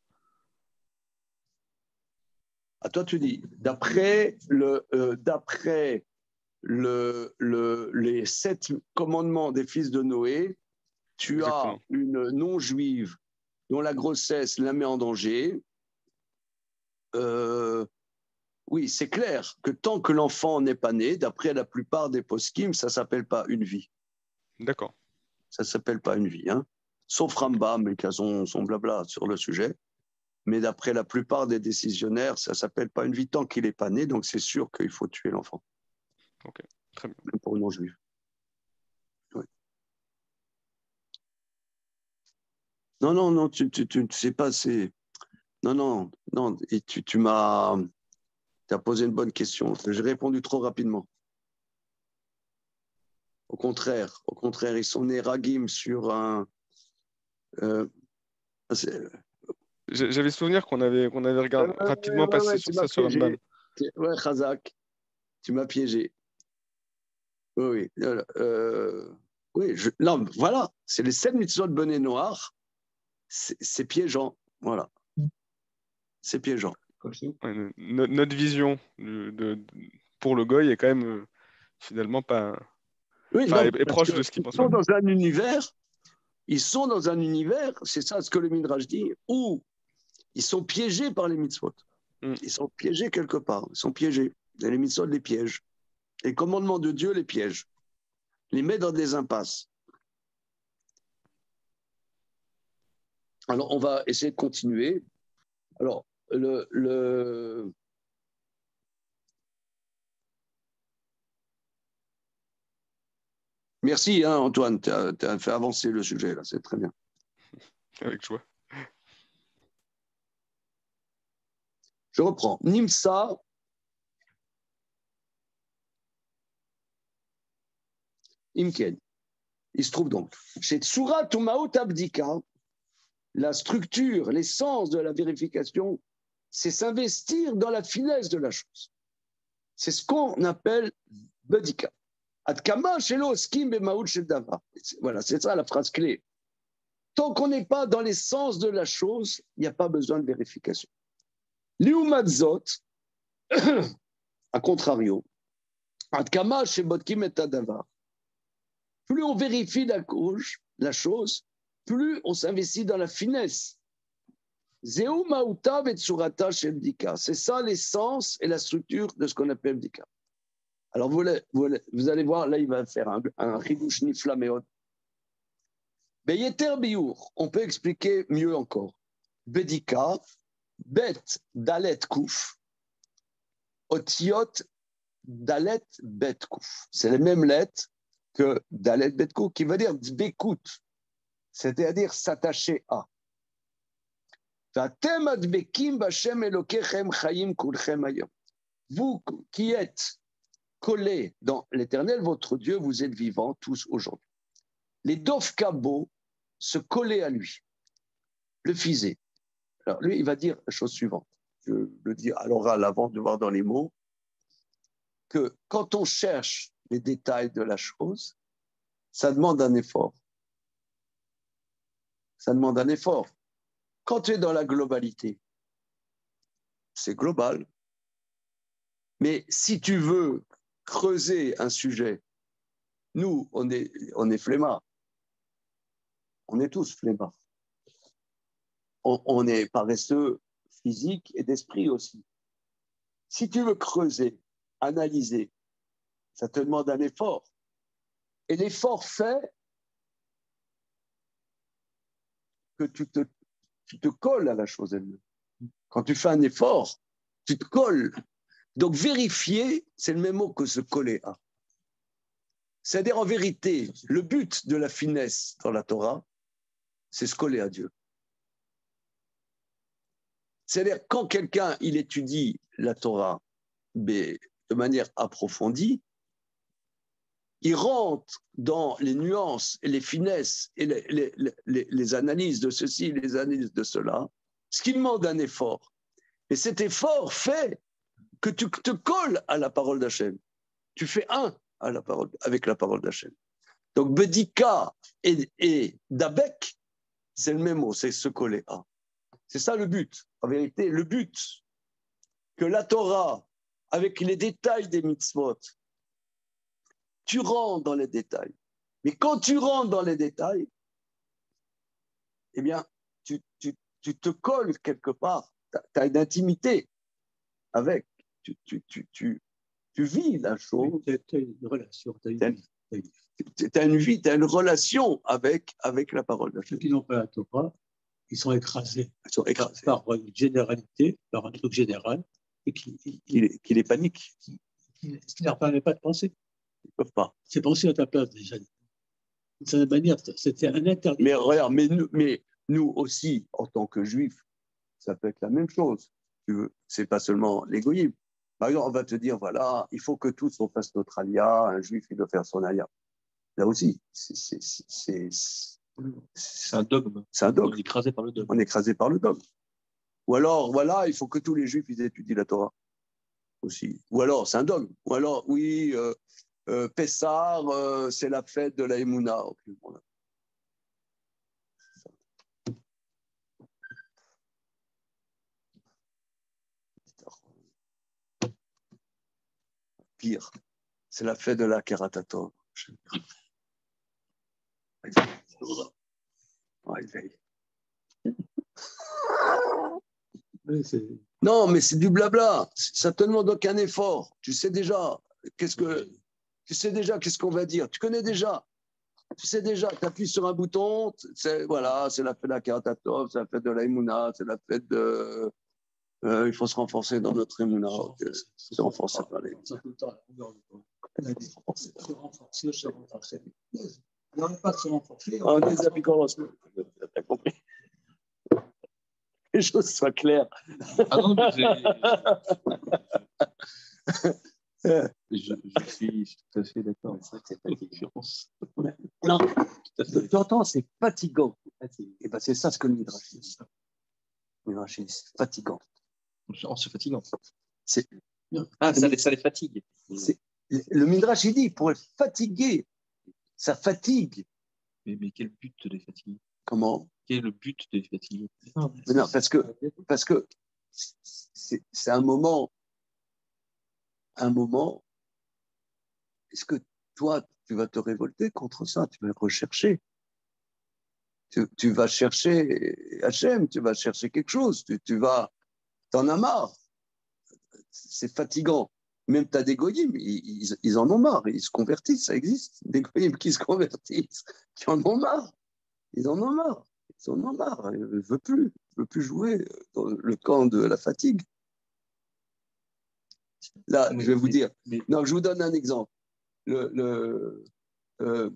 À toi, tu dis, d'après le, euh, d'après le, le, les sept commandements des fils de Noé, tu
Exactement.
as une non-juive dont la grossesse la met en danger. Euh, oui, c'est clair que tant que l'enfant n'est pas né, d'après la plupart des poskim, ça ne s'appelle pas une vie.
D'accord.
Ça ne s'appelle pas une vie. Hein. Sauf Rambam, qui a son, son blabla sur le sujet. Mais d'après la plupart des décisionnaires, ça ne s'appelle pas une vie tant qu'il n'est pas né, donc c'est sûr qu'il faut tuer l'enfant.
Ok, très bien.
Même pour une non-juive. Oui. Non, non, non, tu ne tu, tu, sais pas, c'est... Non, non, non, et tu, tu m'as... Tu as posé une bonne question. J'ai répondu trop rapidement. Au contraire, au contraire, ils sont nés ragim sur un... Euh,
J'avais souvenir qu'on avait, qu'on avait regardé,
ouais,
rapidement
ouais,
passé
ouais,
sur
tu
ça
m'as
sur Rambam.
piégé. Ouais, Khazak, tu m'as piégé. Oui, oui. Euh, oui je, non, voilà, c'est les sept mitzvot de bonnet noir. C'est piégeant. Voilà. C'est piégeant.
Ouais, no- notre vision de, de- de- pour le goy est quand même euh, finalement pas.
Oui,
Enfin,
non,
est, est
parce
proche de ce qu'il
qu'ils
pense.
sont dans un univers, ils sont dans un univers, c'est ça ce que le Midrash dit, où ils sont piégés par les mitzvot.
Mm.
Ils sont piégés quelque part. Ils sont piégés. Et les mitzvot les piègent. Les commandements de Dieu les piègent. Les met dans des impasses. Alors, on va essayer de continuer. Alors, le, le... Merci, hein, Antoine, tu as, as fait avancer le sujet, là, c'est très bien.
Avec joie.
Je reprends. Nimsa, Imken. Il se trouve donc, chez Tsura Tumaut Abdika, la structure, l'essence de la vérification, c'est s'investir dans la finesse de la chose. C'est ce qu'on appelle Bedika. Adkama shelo skim bemaout shel davar. Voilà, c'est ça la phrase clé. Tant qu'on n'est pas dans l'essence de la chose, il n'y a pas besoin de vérification. Liumatzot, à contrario, Adkama shebotkim et davar. Plus on vérifie la cause, la chose, plus on s'investit dans la finesse. C'est ça l'essence et la structure de ce qu'on appelle Bdika. Alors vous, vous, vous allez voir, là il va faire un, un chidouche niflaméot. Beyeter biour, on peut expliquer mieux encore. Bedika, bet dalet kouf, otiot dalet bet kouf. C'est les mêmes lettres que dalet bet kouf, qui veut dire dbekut, c'est-à-dire s'attacher à. Vous qui êtes collés dans l'Éternel, votre Dieu, vous êtes vivants tous aujourd'hui. Les Dovkabo se collaient à lui, le fisaient. Alors lui, il va dire la chose suivante. Je le dis à l'oral avant de voir dans les mots, que quand on cherche les détails de la chose, ça demande un effort. Ça demande un effort. Quand tu es dans la globalité, c'est global. Mais si tu veux creuser un sujet, nous, on est, on est flemmards. On est tous flemmards. On, on est paresseux physique et d'esprit aussi. Si tu veux creuser, analyser, ça te demande un effort. Et l'effort fait que tu te, tu te colles à la chose elle-même. Quand tu fais un effort, tu te colles. Donc vérifier, c'est le même mot que se coller à. C'est-à-dire en vérité, le but de la finesse dans la Torah, c'est se coller à Dieu. C'est-à-dire quand quelqu'un il étudie la Torah mais de manière approfondie, il rentre dans les nuances et les finesses et les, les, les, les analyses de ceci, les analyses de cela, ce qui demande un effort. Et cet effort fait
que tu te colles à la parole d'Hachem. Tu fais un à la parole, avec la parole d'Hachem. Donc, Bedika et, et Dabek, c'est le même mot, c'est se coller à. C'est ça le but. En vérité, le but que la Torah, avec les détails des mitzvot, tu rentres dans les détails. Mais quand tu rentres dans les détails, eh bien, tu, tu, tu te colles quelque part. Tu as une intimité avec. Tu, tu, tu, tu, tu vis la chose.
Tu as une relation. Tu as une,
tu as une vie, tu as une relation avec, avec la parole de Dieu.
Ceux qui n'ont pas la Torah, ils sont écrasés,
Ils sont écrasés.
Par, par une généralité, par un truc général, et qui, qui,
qui, les, qui les panique.
Qui, qui ne leur permet pas de penser.
Ils ne peuvent pas.
C'est penser à ta place déjà. De cette manière, c'était un interdit.
Mais regarde, mais nous, mais nous aussi, en tant que juifs, ça peut être la même chose. Tu veux, c'est pas seulement l'égoïsme. Par exemple, on va te dire, voilà, il faut que tous on fasse notre alia, un juif, il doit faire son alia. Là aussi, c'est, c'est, c'est, c'est,
c'est un dogme.
C'est un dogme.
On est écrasé par le dogme.
On est écrasé par le dogme. Ou alors, voilà, il faut que tous les juifs ils étudient la Torah aussi. Ou alors, c'est un dogme. Ou alors, oui, euh, euh, Pessar, euh, c'est la fête de la Emouna. Okay, voilà. Pire, c'est la fête de la Keratatov. Ouais, non, mais c'est du blabla. Ça te demande aucun effort. Tu sais déjà qu'est-ce que tu sais déjà qu'est-ce qu'on va dire. Tu connais déjà. Tu sais déjà. Tu appuies sur un bouton. C'est voilà, c'est la fête de la Keratatov, c'est la fête de la Emouna, c'est la fête de. Euh, il faut se renforcer dans notre Emouna. Se renforcer. Se renforcer, se renforcer. On n'a pas de se renforcer. On est des applications. T'as compris? Les choses soient claires.
Ah non, mais je, je, suis, je suis tout à fait d'accord. C'est vrai que c'est pas une différence.
Non, de temps en temps, c'est fatigant. Et ben, c'est ça ce que le Midrash dit. Le Midrash dit, c'est fatigant.
En se fatiguant.
C'est...
Ah, ça les, ça les fatigue.
C'est... Le Midrash, il dit, pour être fatigué, ça fatigue.
Mais, mais quel but de les fatiguer?
Comment?
Quel est le but de les fatiguer?
Non, non, parce que, parce que c'est, c'est un moment, un moment, est-ce que toi, tu vas te révolter contre ça? Tu vas rechercher. Tu, tu vas chercher Hachem, tu vas chercher quelque chose, tu, tu vas, t'en as marre. C'est fatigant. Même tu as des goyim, ils, ils, ils en ont marre, ils se convertissent, ça existe. Des goyim qui se convertissent, qui en ont marre. Ils en ont marre. Ils en ont marre. Ils ne veulent plus. Ils ne veulent plus jouer dans le camp de la fatigue. Là, mais, je vais vous mais, dire. Mais... Non, je vous donne un exemple. Le, le, euh,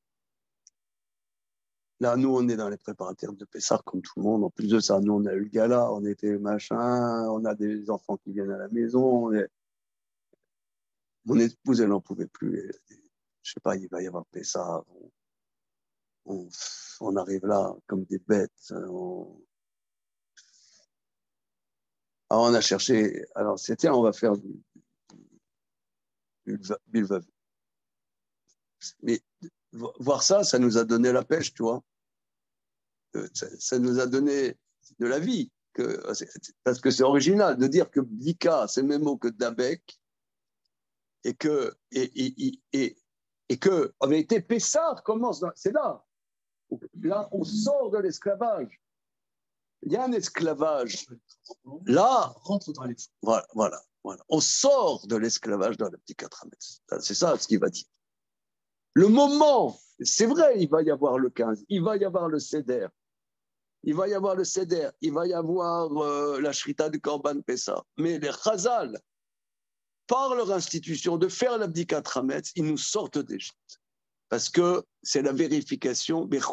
là, nous, on est dans les préparatoires de Pessah, comme tout le monde. En plus de ça, nous, on a eu le gala, on était machin, on a des enfants qui viennent à la maison. On est... Mon épouse, elle n'en pouvait plus. Elle, je ne sais pas, il va y avoir Pessah. On, on, on arrive là comme des bêtes. On... Alors, on a cherché. Alors, c'était, on va faire du, du, du bilvavu. Mais voir ça, ça nous a donné la pêche, tu vois. Ça, ça nous a donné de la vie. Que, parce que c'est original de dire que Bika, c'est le même mot que Dabek. Et que, et, et, et, et que, en vérité, Pessah commence, dans, c'est là. Là, on sort de l'esclavage. Il y a un esclavage. Là, rentre dans les... voilà, voilà, voilà. On sort de l'esclavage dans le petit quatre mètres. C'est ça ce qu'il va dire. Le moment, c'est vrai, il va y avoir le quinze, il va y avoir le Seder, il va y avoir le Seder, il va y avoir euh, la Shrita du Korban Pessah. Mais les Chazal, par leur institution de faire l'abdikat Hametz, ils nous sortent d'Égypte. Parce que c'est la vérification, les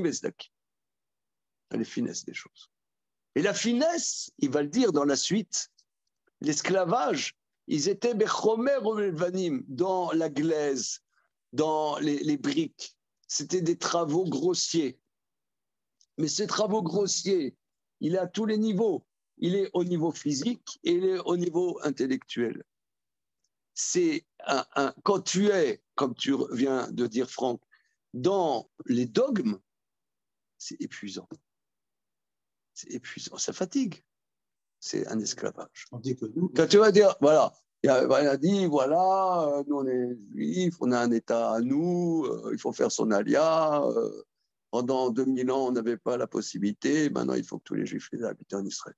finesses des choses. Et la finesse, il va le dire dans la suite, l'esclavage, ils étaient dans la glaise, dans les, les briques. C'était des travaux grossiers. Mais ces travaux grossiers, il est à tous les niveaux. il est au niveau physique et il est au niveau intellectuel. C'est un, un, quand tu es, comme tu viens de dire Franck, dans les dogmes, c'est épuisant. C'est épuisant, ça fatigue. C'est un esclavage. Quand tu vas dire, voilà, il a dit, voilà, nous on est juifs, on a un État à nous, euh, il faut faire son alia. Euh, pendant deux mille ans, on n'avait pas la possibilité. Maintenant, il faut que tous les juifs les habitent en Israël.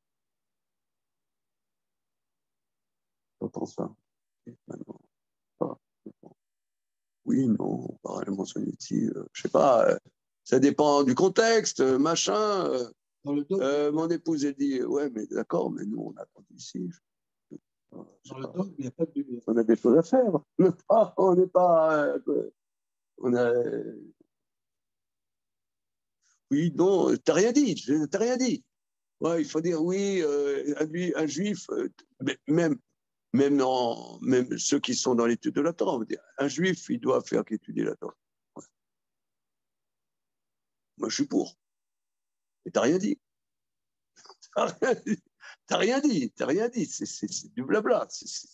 J'entends ça. Maintenant, pas. Oui, non, pas réellement soviétique. Euh, je sais pas, euh, ça dépend du contexte, euh, machin. Euh, euh, mon épouse, elle dit, ouais, mais d'accord, mais nous, on a attendu ici. Je...
Dans le dogme, il n'y a pas de lumière.
On a des choses à faire. On n'est pas. Euh, on a. Oui, non, t'as rien dit. T'as rien dit. Ouais, il faut dire oui, euh, un, un juif, euh, même, même, en, même ceux qui sont dans l'étude de la Torah, on veut dire, un juif, il doit faire qu'étudier la Torah. Ouais. Moi, je suis pour. Mais t'as rien dit. T'as rien dit. T'as rien dit. T'as rien dit. C'est du blabla.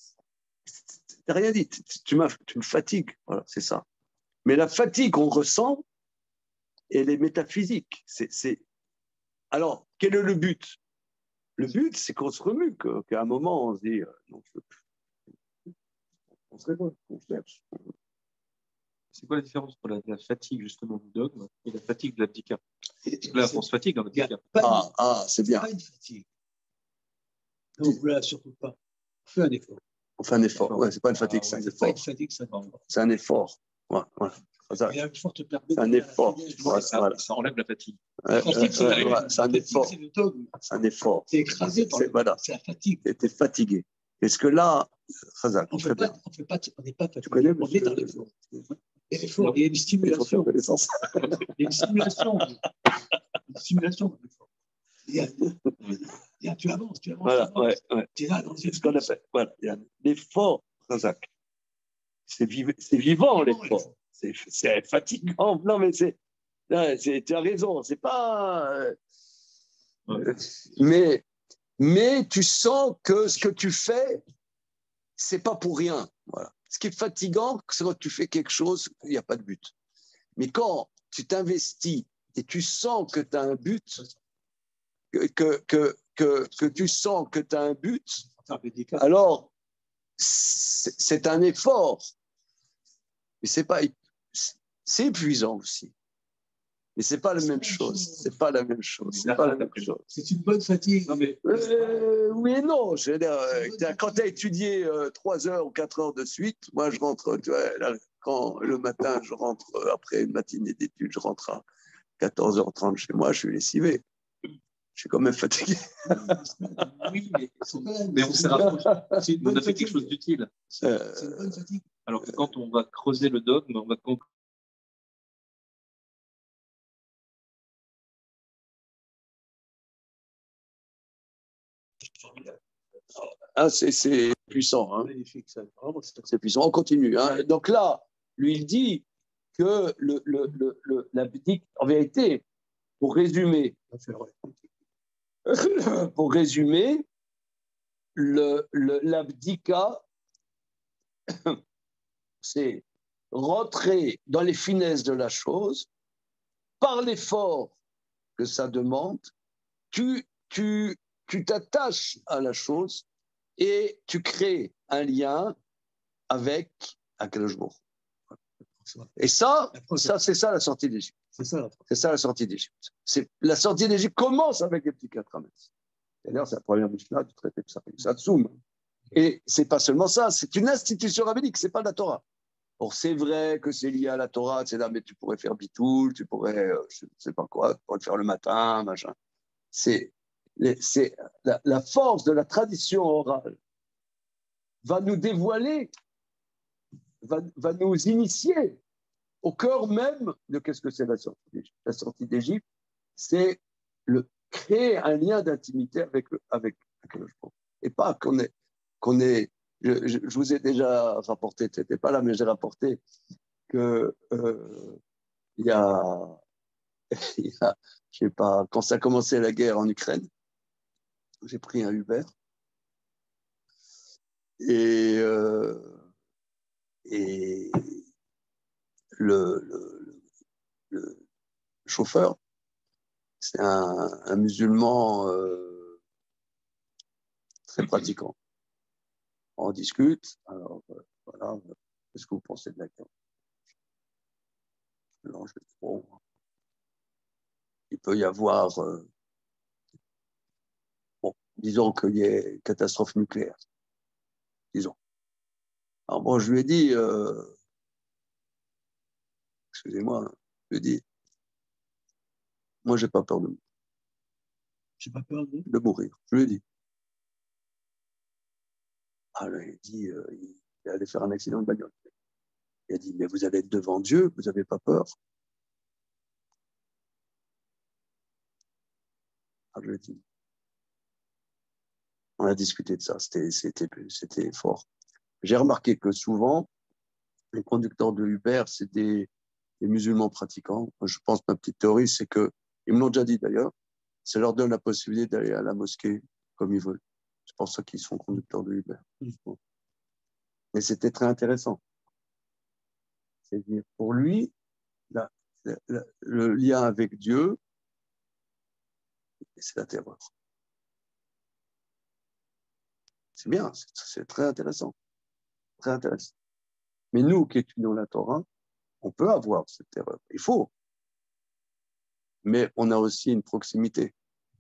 T'as rien dit. Tu, tu me fatigues. Voilà, c'est ça. Mais la fatigue qu'on ressent, elle est métaphysique. C'est... Alors, quel est le but? Le but, c'est qu'on se remue, qu'à un moment, on se dit, euh, non, je veux plus. On se révolte, on cherche.
C'est quoi la différence entre la, la fatigue, justement, du dogme et la fatigue de l'abdika? Là, on se fatigue dans l'abdika.
Ah, ah c'est bien.
Pas une fatigue. Non, là, surtout pas. On fait un effort.
On fait un effort. Ouais, c'est pas une fatigue, ah, c'est un effort.
Pas une fatigue, c'est un effort.
C'est un effort. Ouais, ouais. C'est un effort.
Ouais, ça, voilà. Ça enlève la fatigue.
Ouais, ouais, ouais, ouais, c'est un effort. C'est un effort.
C'est écrasé par le...
Voilà.
C'est la fatigue.
Tu es fatigué. Est-ce que là,
Khazak, on ne fait pas, on fait pas, on n'est pas fatigué.
Tu connais,
on est dans l'effort. Et l'effort, il y a une stimulation. Il y a une stimulation. Une stimulation de l'effort. Il y a, il y a, tu avances, tu avances.
Voilà,
tu avances.
ouais, ouais.
Tu es là dans
ce qu'on appelle. Voilà, il y a l'effort, Khazak. C'est viv... vivant, l'effort. C'est fatigant. Non, mais c'est. Tu as raison. C'est pas. Ouais. Mais, mais tu sens que ce que tu fais, c'est pas pour rien. Voilà. Ce qui est fatigant, c'est quand tu fais quelque chose, il n'y a pas de but. Mais quand tu t'investis et tu sens que tu as un but, que, que, que, que, que tu sens que tu as un but, alors c'est un effort. Mais c'est pas, c'est épuisant aussi. Mais c'est pas la même chose. C'est pas la même chose. C'est pas la même chose.
C'est une bonne fatigue.
Non, mais... euh, oui et non. Je veux dire, quand tu as étudié euh, trois heures ou quatre heures de suite, moi je rentre, tu vois, là, quand le matin je rentre, euh, après une matinée d'études, je rentre à quatorze heures trente chez moi, je suis lessivé. Je suis quand même fatigué.
Oui, mais, mais on s'est rapproché. On a fait quelque chose d'utile. C'est
euh...
une bonne fatigue. Alors que quand on va creuser le dogme, on va conclure.
Ah, c'est puissant. Hein. C'est puissant. On continue. Hein. Donc là, lui, il dit que le, le, le, le, l'abdique, en vérité, pour résumer, pour résumer, l'abdika, c'est rentrer dans les finesses de la chose, par l'effort que ça demande, tu, tu, tu t'attaches à la chose et tu crées un lien avec Akadosh Baruch Hu. Et ça, ça c'est ça la sortie d'Égypte. C'est ça, ça la sortie d'Égypte. La sortie d'Égypte commence avec les petits quatre Rames. D'ailleurs, c'est la première Mishnah du traité de Satsoum. Et c'est pas seulement ça, c'est une institution rabbinique, c'est pas la Torah. Or, c'est vrai que c'est lié à la Torah, c'est là, mais tu pourrais faire bitoul, tu pourrais, euh, je ne sais pas quoi, tu pourrais le faire le matin, machin. C'est la, la force de la tradition orale va nous dévoiler, va, va nous initier au cœur même de qu'est-ce que c'est la sortie d'Égypte. La sortie d'Égypte, c'est le créer un lien d'intimité avec le, avec, avec le sport. Et pas qu'on est, qu'on est je, je, je vous ai déjà rapporté, tu n'étais pas là, mais j'ai rapporté que euh, il y a, il y a, je sais pas, quand ça a commencé la guerre en Ukraine, j'ai pris un Uber. Et, euh, et le, le, le chauffeur, c'est un, un musulman euh, très pratiquant. On discute. Alors, euh, voilà, qu'est-ce que vous pensez de la guerre? Non, je dis, bon, il peut y avoir, euh, bon, disons qu'il y ait catastrophe nucléaire, disons. Alors bon, je lui ai dit, euh, excusez-moi, je lui ai dit, moi, j'ai pas peur de,
J'ai pas peur de.
de mourir. Je lui ai dit. Alors, il a dit, euh, il allait faire un accident de bagnole. Il a dit, mais vous allez être devant Dieu, vous n'avez pas peur? Alors, je lui ai dit. On a discuté de ça, c'était, c'était, c'était fort. J'ai remarqué que souvent, les conducteurs de Uber, c'est des, des musulmans pratiquants. Je pense que ma petite théorie, c'est que, ils me l'ont déjà dit d'ailleurs, ça leur donne la possibilité d'aller à la mosquée comme ils veulent. C'est pour ça qu'ils sont conducteurs de Uber. Mmh. Mais c'était très intéressant. C'est-à-dire, pour lui, la, la, la, le lien avec Dieu, c'est la terreur. C'est bien, c'est, c'est très intéressant. Très intéressant. Mais nous qui étudions la Torah, on peut avoir cette terreur. Il faut. Mais on a aussi une proximité.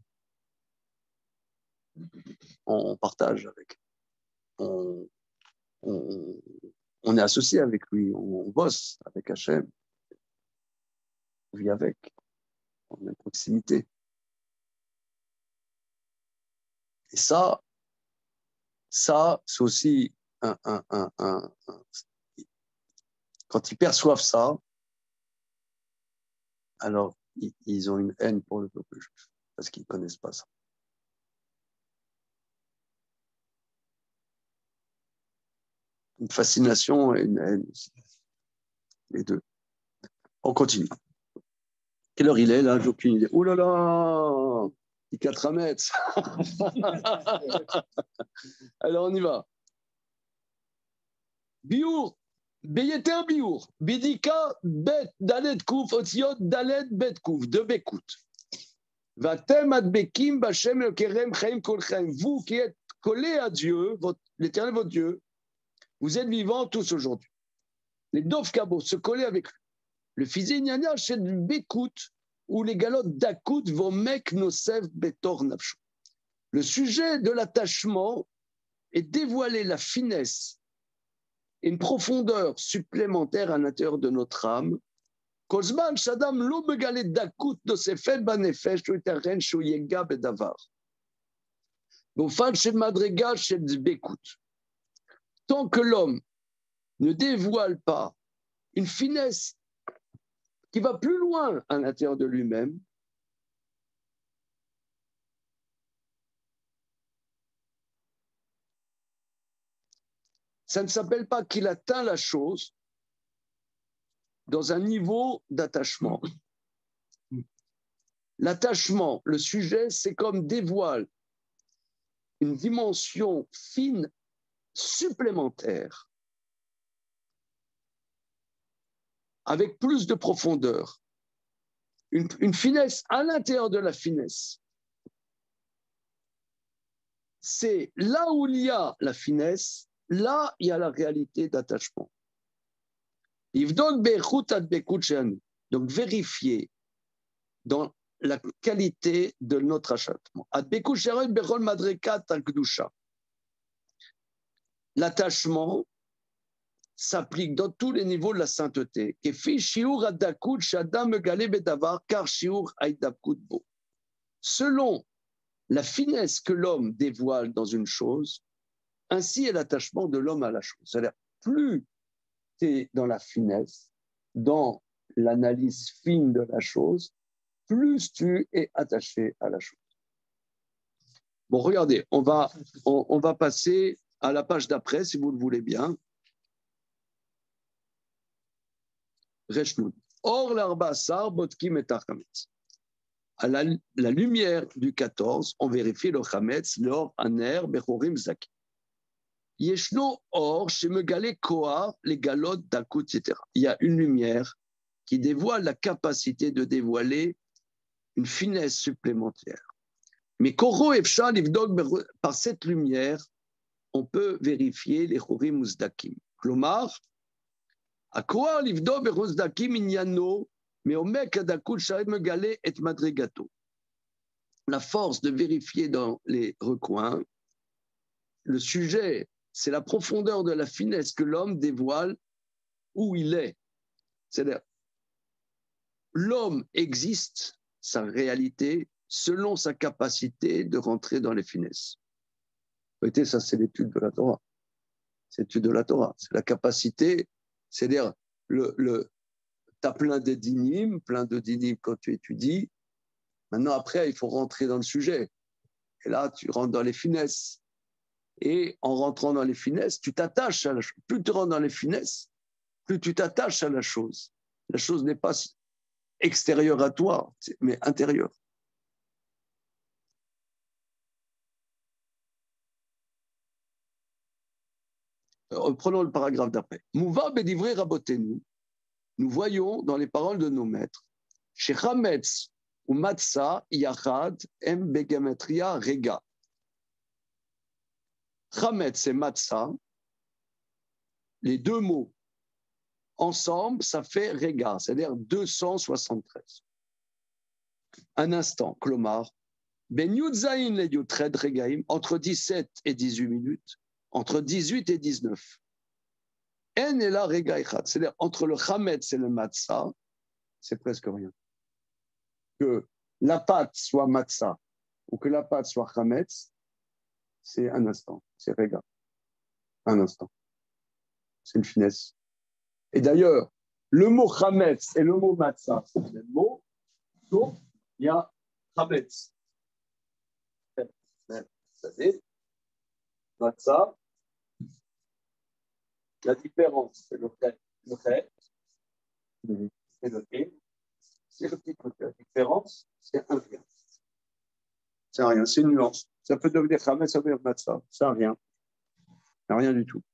On partage avec. On, on, on est associé avec lui. On, on bosse avec Hachem. On vit avec. On a une proximité. Et ça, ça, c'est aussi un, un, un, un, un quand ils perçoivent ça, alors ils, ils ont une haine pour le peuple juif, parce qu'ils ne connaissent pas ça. Une fascination et une haine aussi. Les deux. On continue. Quelle heure il est là? J'ai aucune idée. Ouh là là! Il est quatre mètres. Alors on y va. Biour. Beyeter Biour. Bidika Bet Dalet Kouf Otiot Dalet Bet Kouf. De Bekout. Vatem Adbekim Bachem Le Kerem Chaim Kolchem. Vous qui êtes collés à Dieu, votre, l'Éternel votre Dieu, vous êtes vivants tous aujourd'hui. Les Dov Kabo se coller avec lui. Le Fizé Nyanya c'est du Bekout ou les galotes d'Akout vos mecs Nosef Betor Nafshu. Le sujet de l'attachement est dévoiler la finesse et une profondeur supplémentaire à l'intérieur de notre âme. Kozman Shadam lo begale d'Akout Nosefet Banefesh ou Eteren Shoyega Bedavar. Bofan Shed Madrega Shed Bekout. Tant que l'homme ne dévoile pas une finesse qui va plus loin à l'intérieur de lui-même, ça ne s'appelle pas qu'il atteint la chose dans un niveau d'attachement. L'attachement, le sujet, c'est comme dévoile une dimension fine supplémentaire avec plus de profondeur, une, une finesse à l'intérieur de la finesse. C'est là où il y a la finesse, là il y a la réalité d'attachement. Donc vérifier dans la qualité de notre attachement. L'attachement s'applique dans tous les niveaux de la sainteté. Selon la finesse que l'homme dévoile dans une chose, ainsi est l'attachement de l'homme à la chose. C'est-à-dire, plus tu es dans la finesse, dans l'analyse fine de la chose, plus tu es attaché à la chose. Bon, regardez, on va, on, on va passer à la page d'après, si vous le voulez bien. Reshnoun. Or l'arba sar botkim et arkametz.
À la, la lumière du quatorze, on vérifie le chametz, l'or, aner, bechorim, zaki. Yeshno or, chez Megale Kohar, les galotes d'Akut, et cetera. Il y a une lumière qui dévoile la capacité de dévoiler une finesse supplémentaire. Mais Koro Efshal Livdog, par cette lumière, on peut vérifier les Chorim Uzdakim. Klomar, à Kohar Livdog Uzdakim Inyano, mais au mec d'Akut Shaed Megale et Madrigato. La force de vérifier dans les recoins, le sujet, c'est la profondeur de la finesse que l'homme dévoile où il est. C'est-à-dire, l'homme existe, sa réalité, selon sa capacité de rentrer dans les finesses. Vous voyez, ça, c'est l'étude de la Torah. C'est l'étude de la Torah. C'est la capacité, c'est-à-dire, le, le, tu as plein de dynimes, plein de dynimes quand tu étudies. Maintenant, après, il faut rentrer dans le sujet. Et là, tu rentres dans les finesses. Et en rentrant dans les finesses, tu t'attaches à la chose. Plus tu rentres dans les finesses, plus tu t'attaches à la chose. La chose n'est pas extérieure à toi, mais intérieure. Prenons le paragraphe d'après. Mouva bedivre rabotenu. Nous voyons dans les paroles de nos maîtres, chez Chametz ou Matzah yachad em begematria rega. Chametz et Matzah, les deux mots ensemble, ça fait rega, c'est-à-dire deux cent soixante-treize. Un instant, Klomar, ben yudzaïn le yutred regaim, entre dix-sept et dix-huit minutes, entre dix-huit et dix-neuf. En et la rega echad, c'est-à-dire entre le chametz et le matzah, c'est presque rien. Que la pâte soit matzah ou que la pâte soit chametz, c'est un instant, c'est rega. Un instant. C'est une finesse. Et d'ailleurs, le mot chametz et le mot matzah, c'est le même mot, sauf il y a chametz. C'est-à-dire, matzah, la différence, c'est le fait, le fait, c'est le fait, c'est le petit truc. La différence, c'est un rien. C'est un rien, c'est une nuance. Ça peut devenir chametz, ça peut devenir matzah, c'est un rien. C'est rien du tout.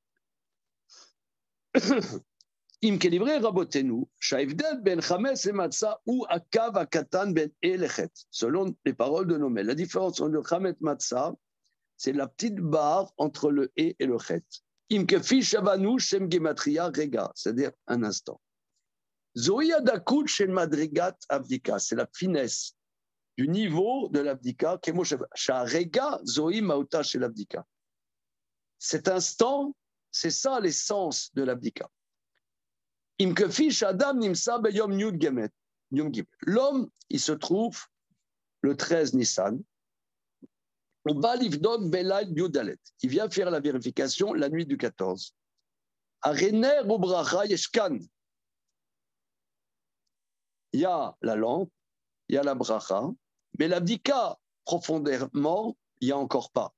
Im kelivre rabotenu, shaivdel ben chametz et matzah ou akav akatan ben elechet. Selon les paroles de nos maîtres, la différence entre le chametz et matzah, c'est la petite barre entre le et et le chet. Im kefi shavanu shem gematria rega, c'est-à-dire un instant. Zoïa dakut shen madrigat abdika, c'est la finesse du niveau de l'abdika. Kemo rega zoï mauta chez l'abdika. Cet instant, c'est ça l'essence de l'abdika. L'homme, il se trouve le treize Nissan. Il vient faire la vérification la nuit du quatorze. Il y a la lampe, il y a la bracha, mais l'abdika, profondément, il n'y a encore pas.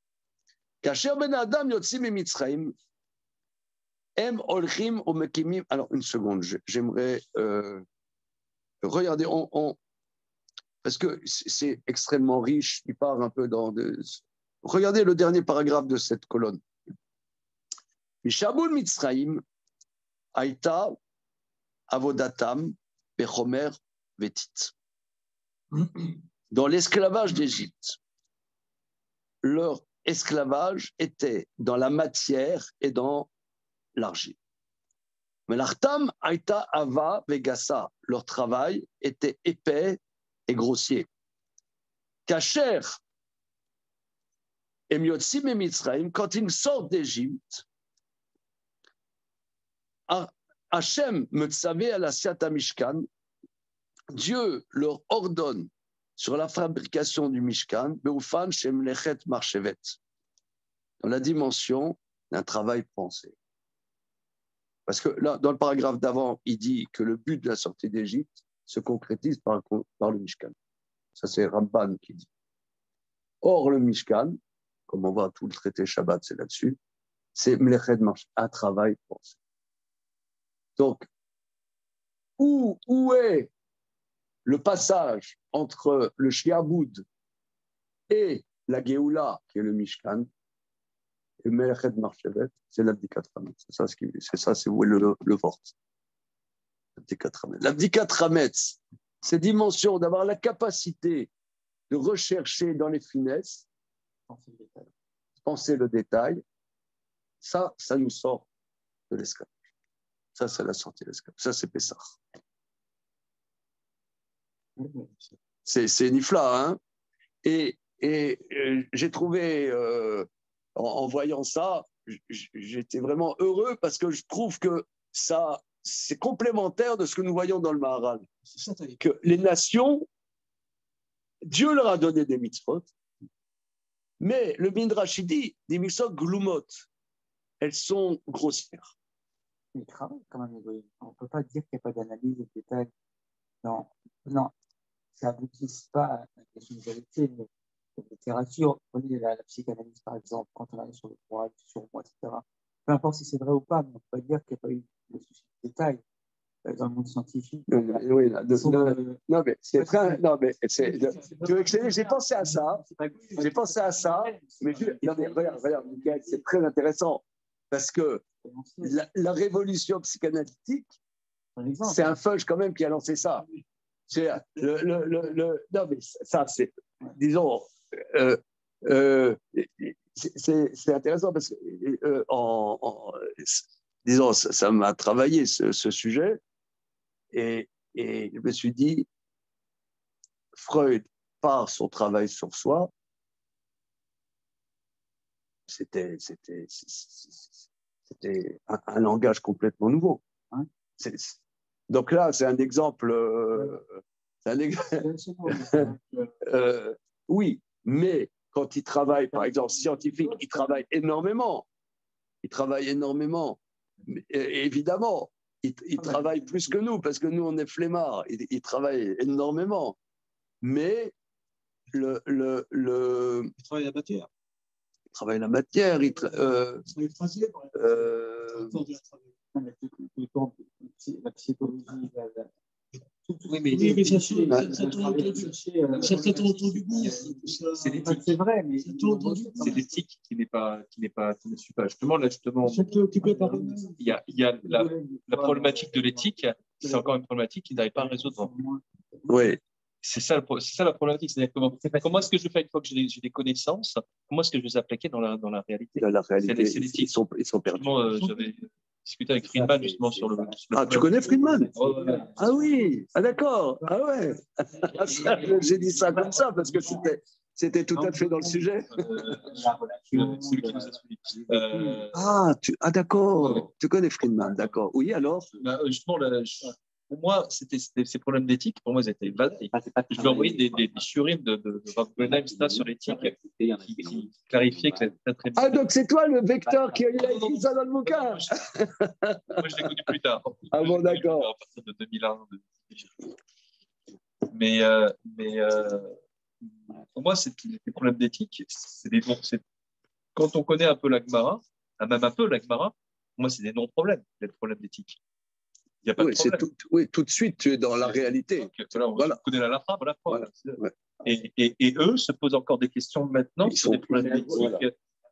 Alors, une seconde, j'aimerais euh, regarder, on, on, parce que c'est extrêmement riche, il part un peu dans... De, regardez le dernier paragraphe de cette colonne. Mishabul Mitzraim, Aïta, Avodatam, Bechomer, Vetit. Dans l'esclavage d'Égypte, leur esclavage était dans la matière et dans l'argile. Mais l'artam aïta ava vegasa, leur travail était épais et grossier. Kacher et Miotsim et Mitzraïm, quand ils sortent d'Égypte, Hachem Metzavé à la Siata Mishkan, Dieu leur ordonne sur la fabrication du Mishkan, Beufan Shem Lechet Marchevet, dans la dimension d'un travail pensé. Parce que là, dans le paragraphe d'avant, il dit que le but de la sortie d'Égypte se concrétise par, par le Mishkan. Ça, c'est Ramban qui dit. Or, le Mishkan, comme on voit tout le traité Shabbat, c'est là-dessus, c'est Mlechet March, un travail pensé. Donc, où, où est le passage entre le Shiaboud et la Géoula, qui est le Mishkan, et Melechet Marchevet, c'est l'Abdikat Hametz. C'est ça, ce qui, c'est ça, c'est où est le, le, le vort. L'Abdikat Hametz. L'Abdikat Hametz, c'est dimension d'avoir la capacité de rechercher dans les finesses, penser le détail, ça, ça nous sort de l'esclavage. Ça, c'est la sortie de l'esclavage. Ça, c'est Pessah. C'est, c'est Nifla, hein. Et, et, et j'ai trouvé, euh, en, en voyant ça, j'étais vraiment heureux parce que je trouve que ça, c'est complémentaire de ce que nous voyons dans le Maharal. Que les nations, Dieu leur a donné des mitzvot, mais le Midrash dit des mitzvot gloumot, elles sont grossières.
Mais il travaille quand même, on ne peut pas dire qu'il n'y a pas d'analyse de détails. Non, non, ça n'aboutit pas à la question de vérité, mais la littérature, prenez la, la psychanalyse par exemple, quand on arrive sur le droit, sur moi, et cetera. Peu importe si c'est vrai ou pas, mais on peut pas dire qu'il n'y a pas eu de souci de détails. Dans le monde scientifique.
Oui, oui, là, de, de, de, non, mais c'est très. Non, mais c'est. Tu veux que j'ai pensé à ça. J'ai pensé à ça. Mais, je, non, mais regarde, regarde, Michael, c'est très intéressant. Parce que la, la révolution psychanalytique, c'est un Fudge quand même qui a lancé ça. C'est le, le, le, le, non, mais ça, c'est. Disons. Euh, euh, c'est, c'est intéressant parce que. Euh, en, en, disons, ça, ça m'a travaillé ce, ce sujet. Et, et je me suis dit, Freud, par son travail sur soi, c'était, c'était, c'était un, un langage complètement nouveau. Hein. C'est, donc là, c'est un exemple. Euh, c'est un exemple euh, oui, mais quand il travaille, par exemple, scientifique, il travaille énormément. Il travaille énormément. Mais, évidemment. Il, il travaille plus que nous, parce que nous, on est flemmards. Il, il travaille énormément. Mais le, le, le...
il travaille la matière.
Il travaille la matière. Il tra... euh,
il travaille
euh...
la psychologie, la, la...
Oui, mais, oui, mais ça, ça, ça tourne autour du, ça tourne autour du goût.
C'est l'éthique, c'est vrai, mais
c'est l'éthique qui n'est pas, qui n'est pas, qui ne suit pas. Justement, là, justement, il y a, il y a la, la problématique de l'éthique. C'est encore une problématique qu'ils n'arrivent pas à résoudre.
Oui.
C'est ça, c'est ça la problématique. C'est-à-dire comment, comment est-ce que je fais une fois que j'ai des, j'ai des connaissances, comment est-ce que je les appliquer dans la, dans la réalité?
Dans la réalité,
c'est, c'est l'éthique.
Ils sont, ils sont perdus.
Euh, j'avais discuté avec Friedman justement sur le. Sur le
ah, tu connais Friedman? Oh, ouais. Ah oui, ah d'accord, ah ouais. J'ai dit ça comme ça parce que c'était, c'était tout à fait dans le sujet.
Euh, celui qui nous a suivi. Euh,
ah, tu, ah d'accord, ouais. Tu connais Friedman, d'accord. Oui, alors
bah, justement, là, je, pour moi, c'était, c'était, ces problèmes d'éthique, pour moi, ils étaient vagues. Je lui ai envoyé des, des, des shurines de, de, de Rav Goldheim sur l'éthique qui, qui clarifiait que c'était très bien.
Ah, donc c'est toi le vecteur qui a écrit ça dans le bouquin?
Moi, je l'ai connu plus tard.
Ah bon, d'accord.
À partir de deux mille un. Mais, euh, mais euh, pour moi, c'est des problèmes d'éthique. C'est des, bon, c'est, quand on connaît un peu la Gemara, même un peu la Gemara, pour moi, c'est des non-problèmes, les problèmes d'éthique. Il y a pas
oui,
de problème.
C'est tout, oui, tout de suite, tu es dans la réalité. Donc,
voilà, on
voilà.
connaît la lacha, voilà.
Voilà. Ouais.
Et, et, et eux se posent encore des questions maintenant
Ils
sur
sont
des problèmes d'éthique.
voilà.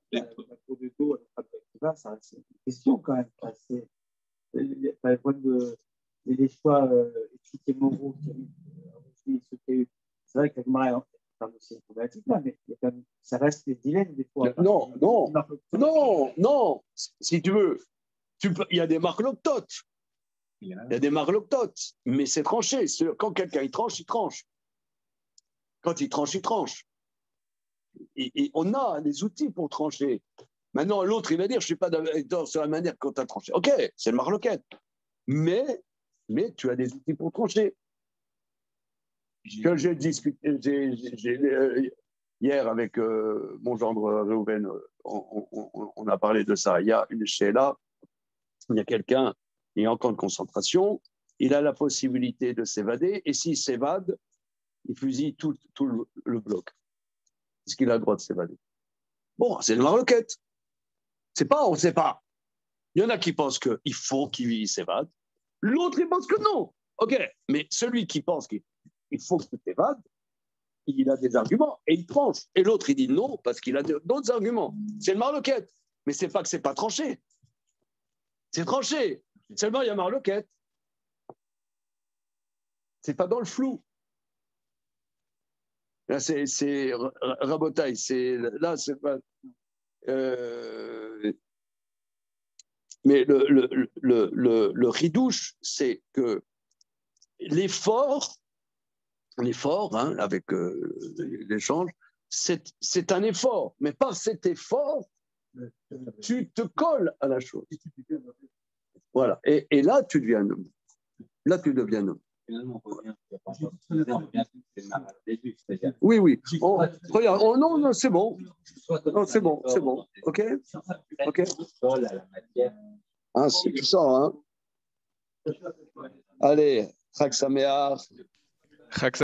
Ça reste une question quand même. C'est le point de les choix éthiques et moraux qui a eu. C'est vrai que la Gemara c'est problématique là, mais ça reste des dilemmes des fois.
Non, non, non, non. Si tu veux, tu peux, il y a des marloctotes. Il y a des marloctotes, mais c'est tranché. Quand quelqu'un il tranche, il tranche. Quand il tranche, il tranche. Et, et on a des outils pour trancher. Maintenant, l'autre, il va dire, je ne suis pas d'accord sur la manière qu'on t'a tranché. OK, c'est le marloquette. Mais, mais tu as des outils pour trancher. Que j'ai discuté j'ai, j'ai, j'ai, euh, hier avec euh, mon gendre Réhouven, on, on, on a parlé de ça. Il y a une Sheila, il y a quelqu'un, il est en camp de concentration, il a la possibilité de s'évader, et s'il s'évade, il fusille tout, tout le, le bloc. Est-ce qu'il a le droit de s'évader? Bon, c'est le marloquette. C'est pas, on ne sait pas. Il y en a qui pensent qu'il faut qu'il s'évade. L'autre, il pense que non. OK, mais celui qui pense qu'il faut que tu t'évades, il a des arguments et il tranche. Et l'autre, il dit non parce qu'il a d'autres arguments. C'est le marloquette. Mais c'est pas que c'est pas tranché. C'est tranché. Seulement, il y a marloquette. C'est pas dans le flou. Là, c'est, c'est Rabotaï. C'est, là, c'est pas. Euh, mais le, le, le, le, le ridouche, c'est que l'effort, l'effort, hein, avec euh, l'échange, c'est, c'est un effort. Mais par cet effort, tu te colles à la chose. Voilà. Et, et là, tu deviens un homme. Là, tu deviens un homme. Oui, oui. On, regarde, oh, non, non, c'est bon. Non, c'est bon, c'est bon. OK? OK? Ah, c'est tout ça, hein? Allez, Chag Sameach.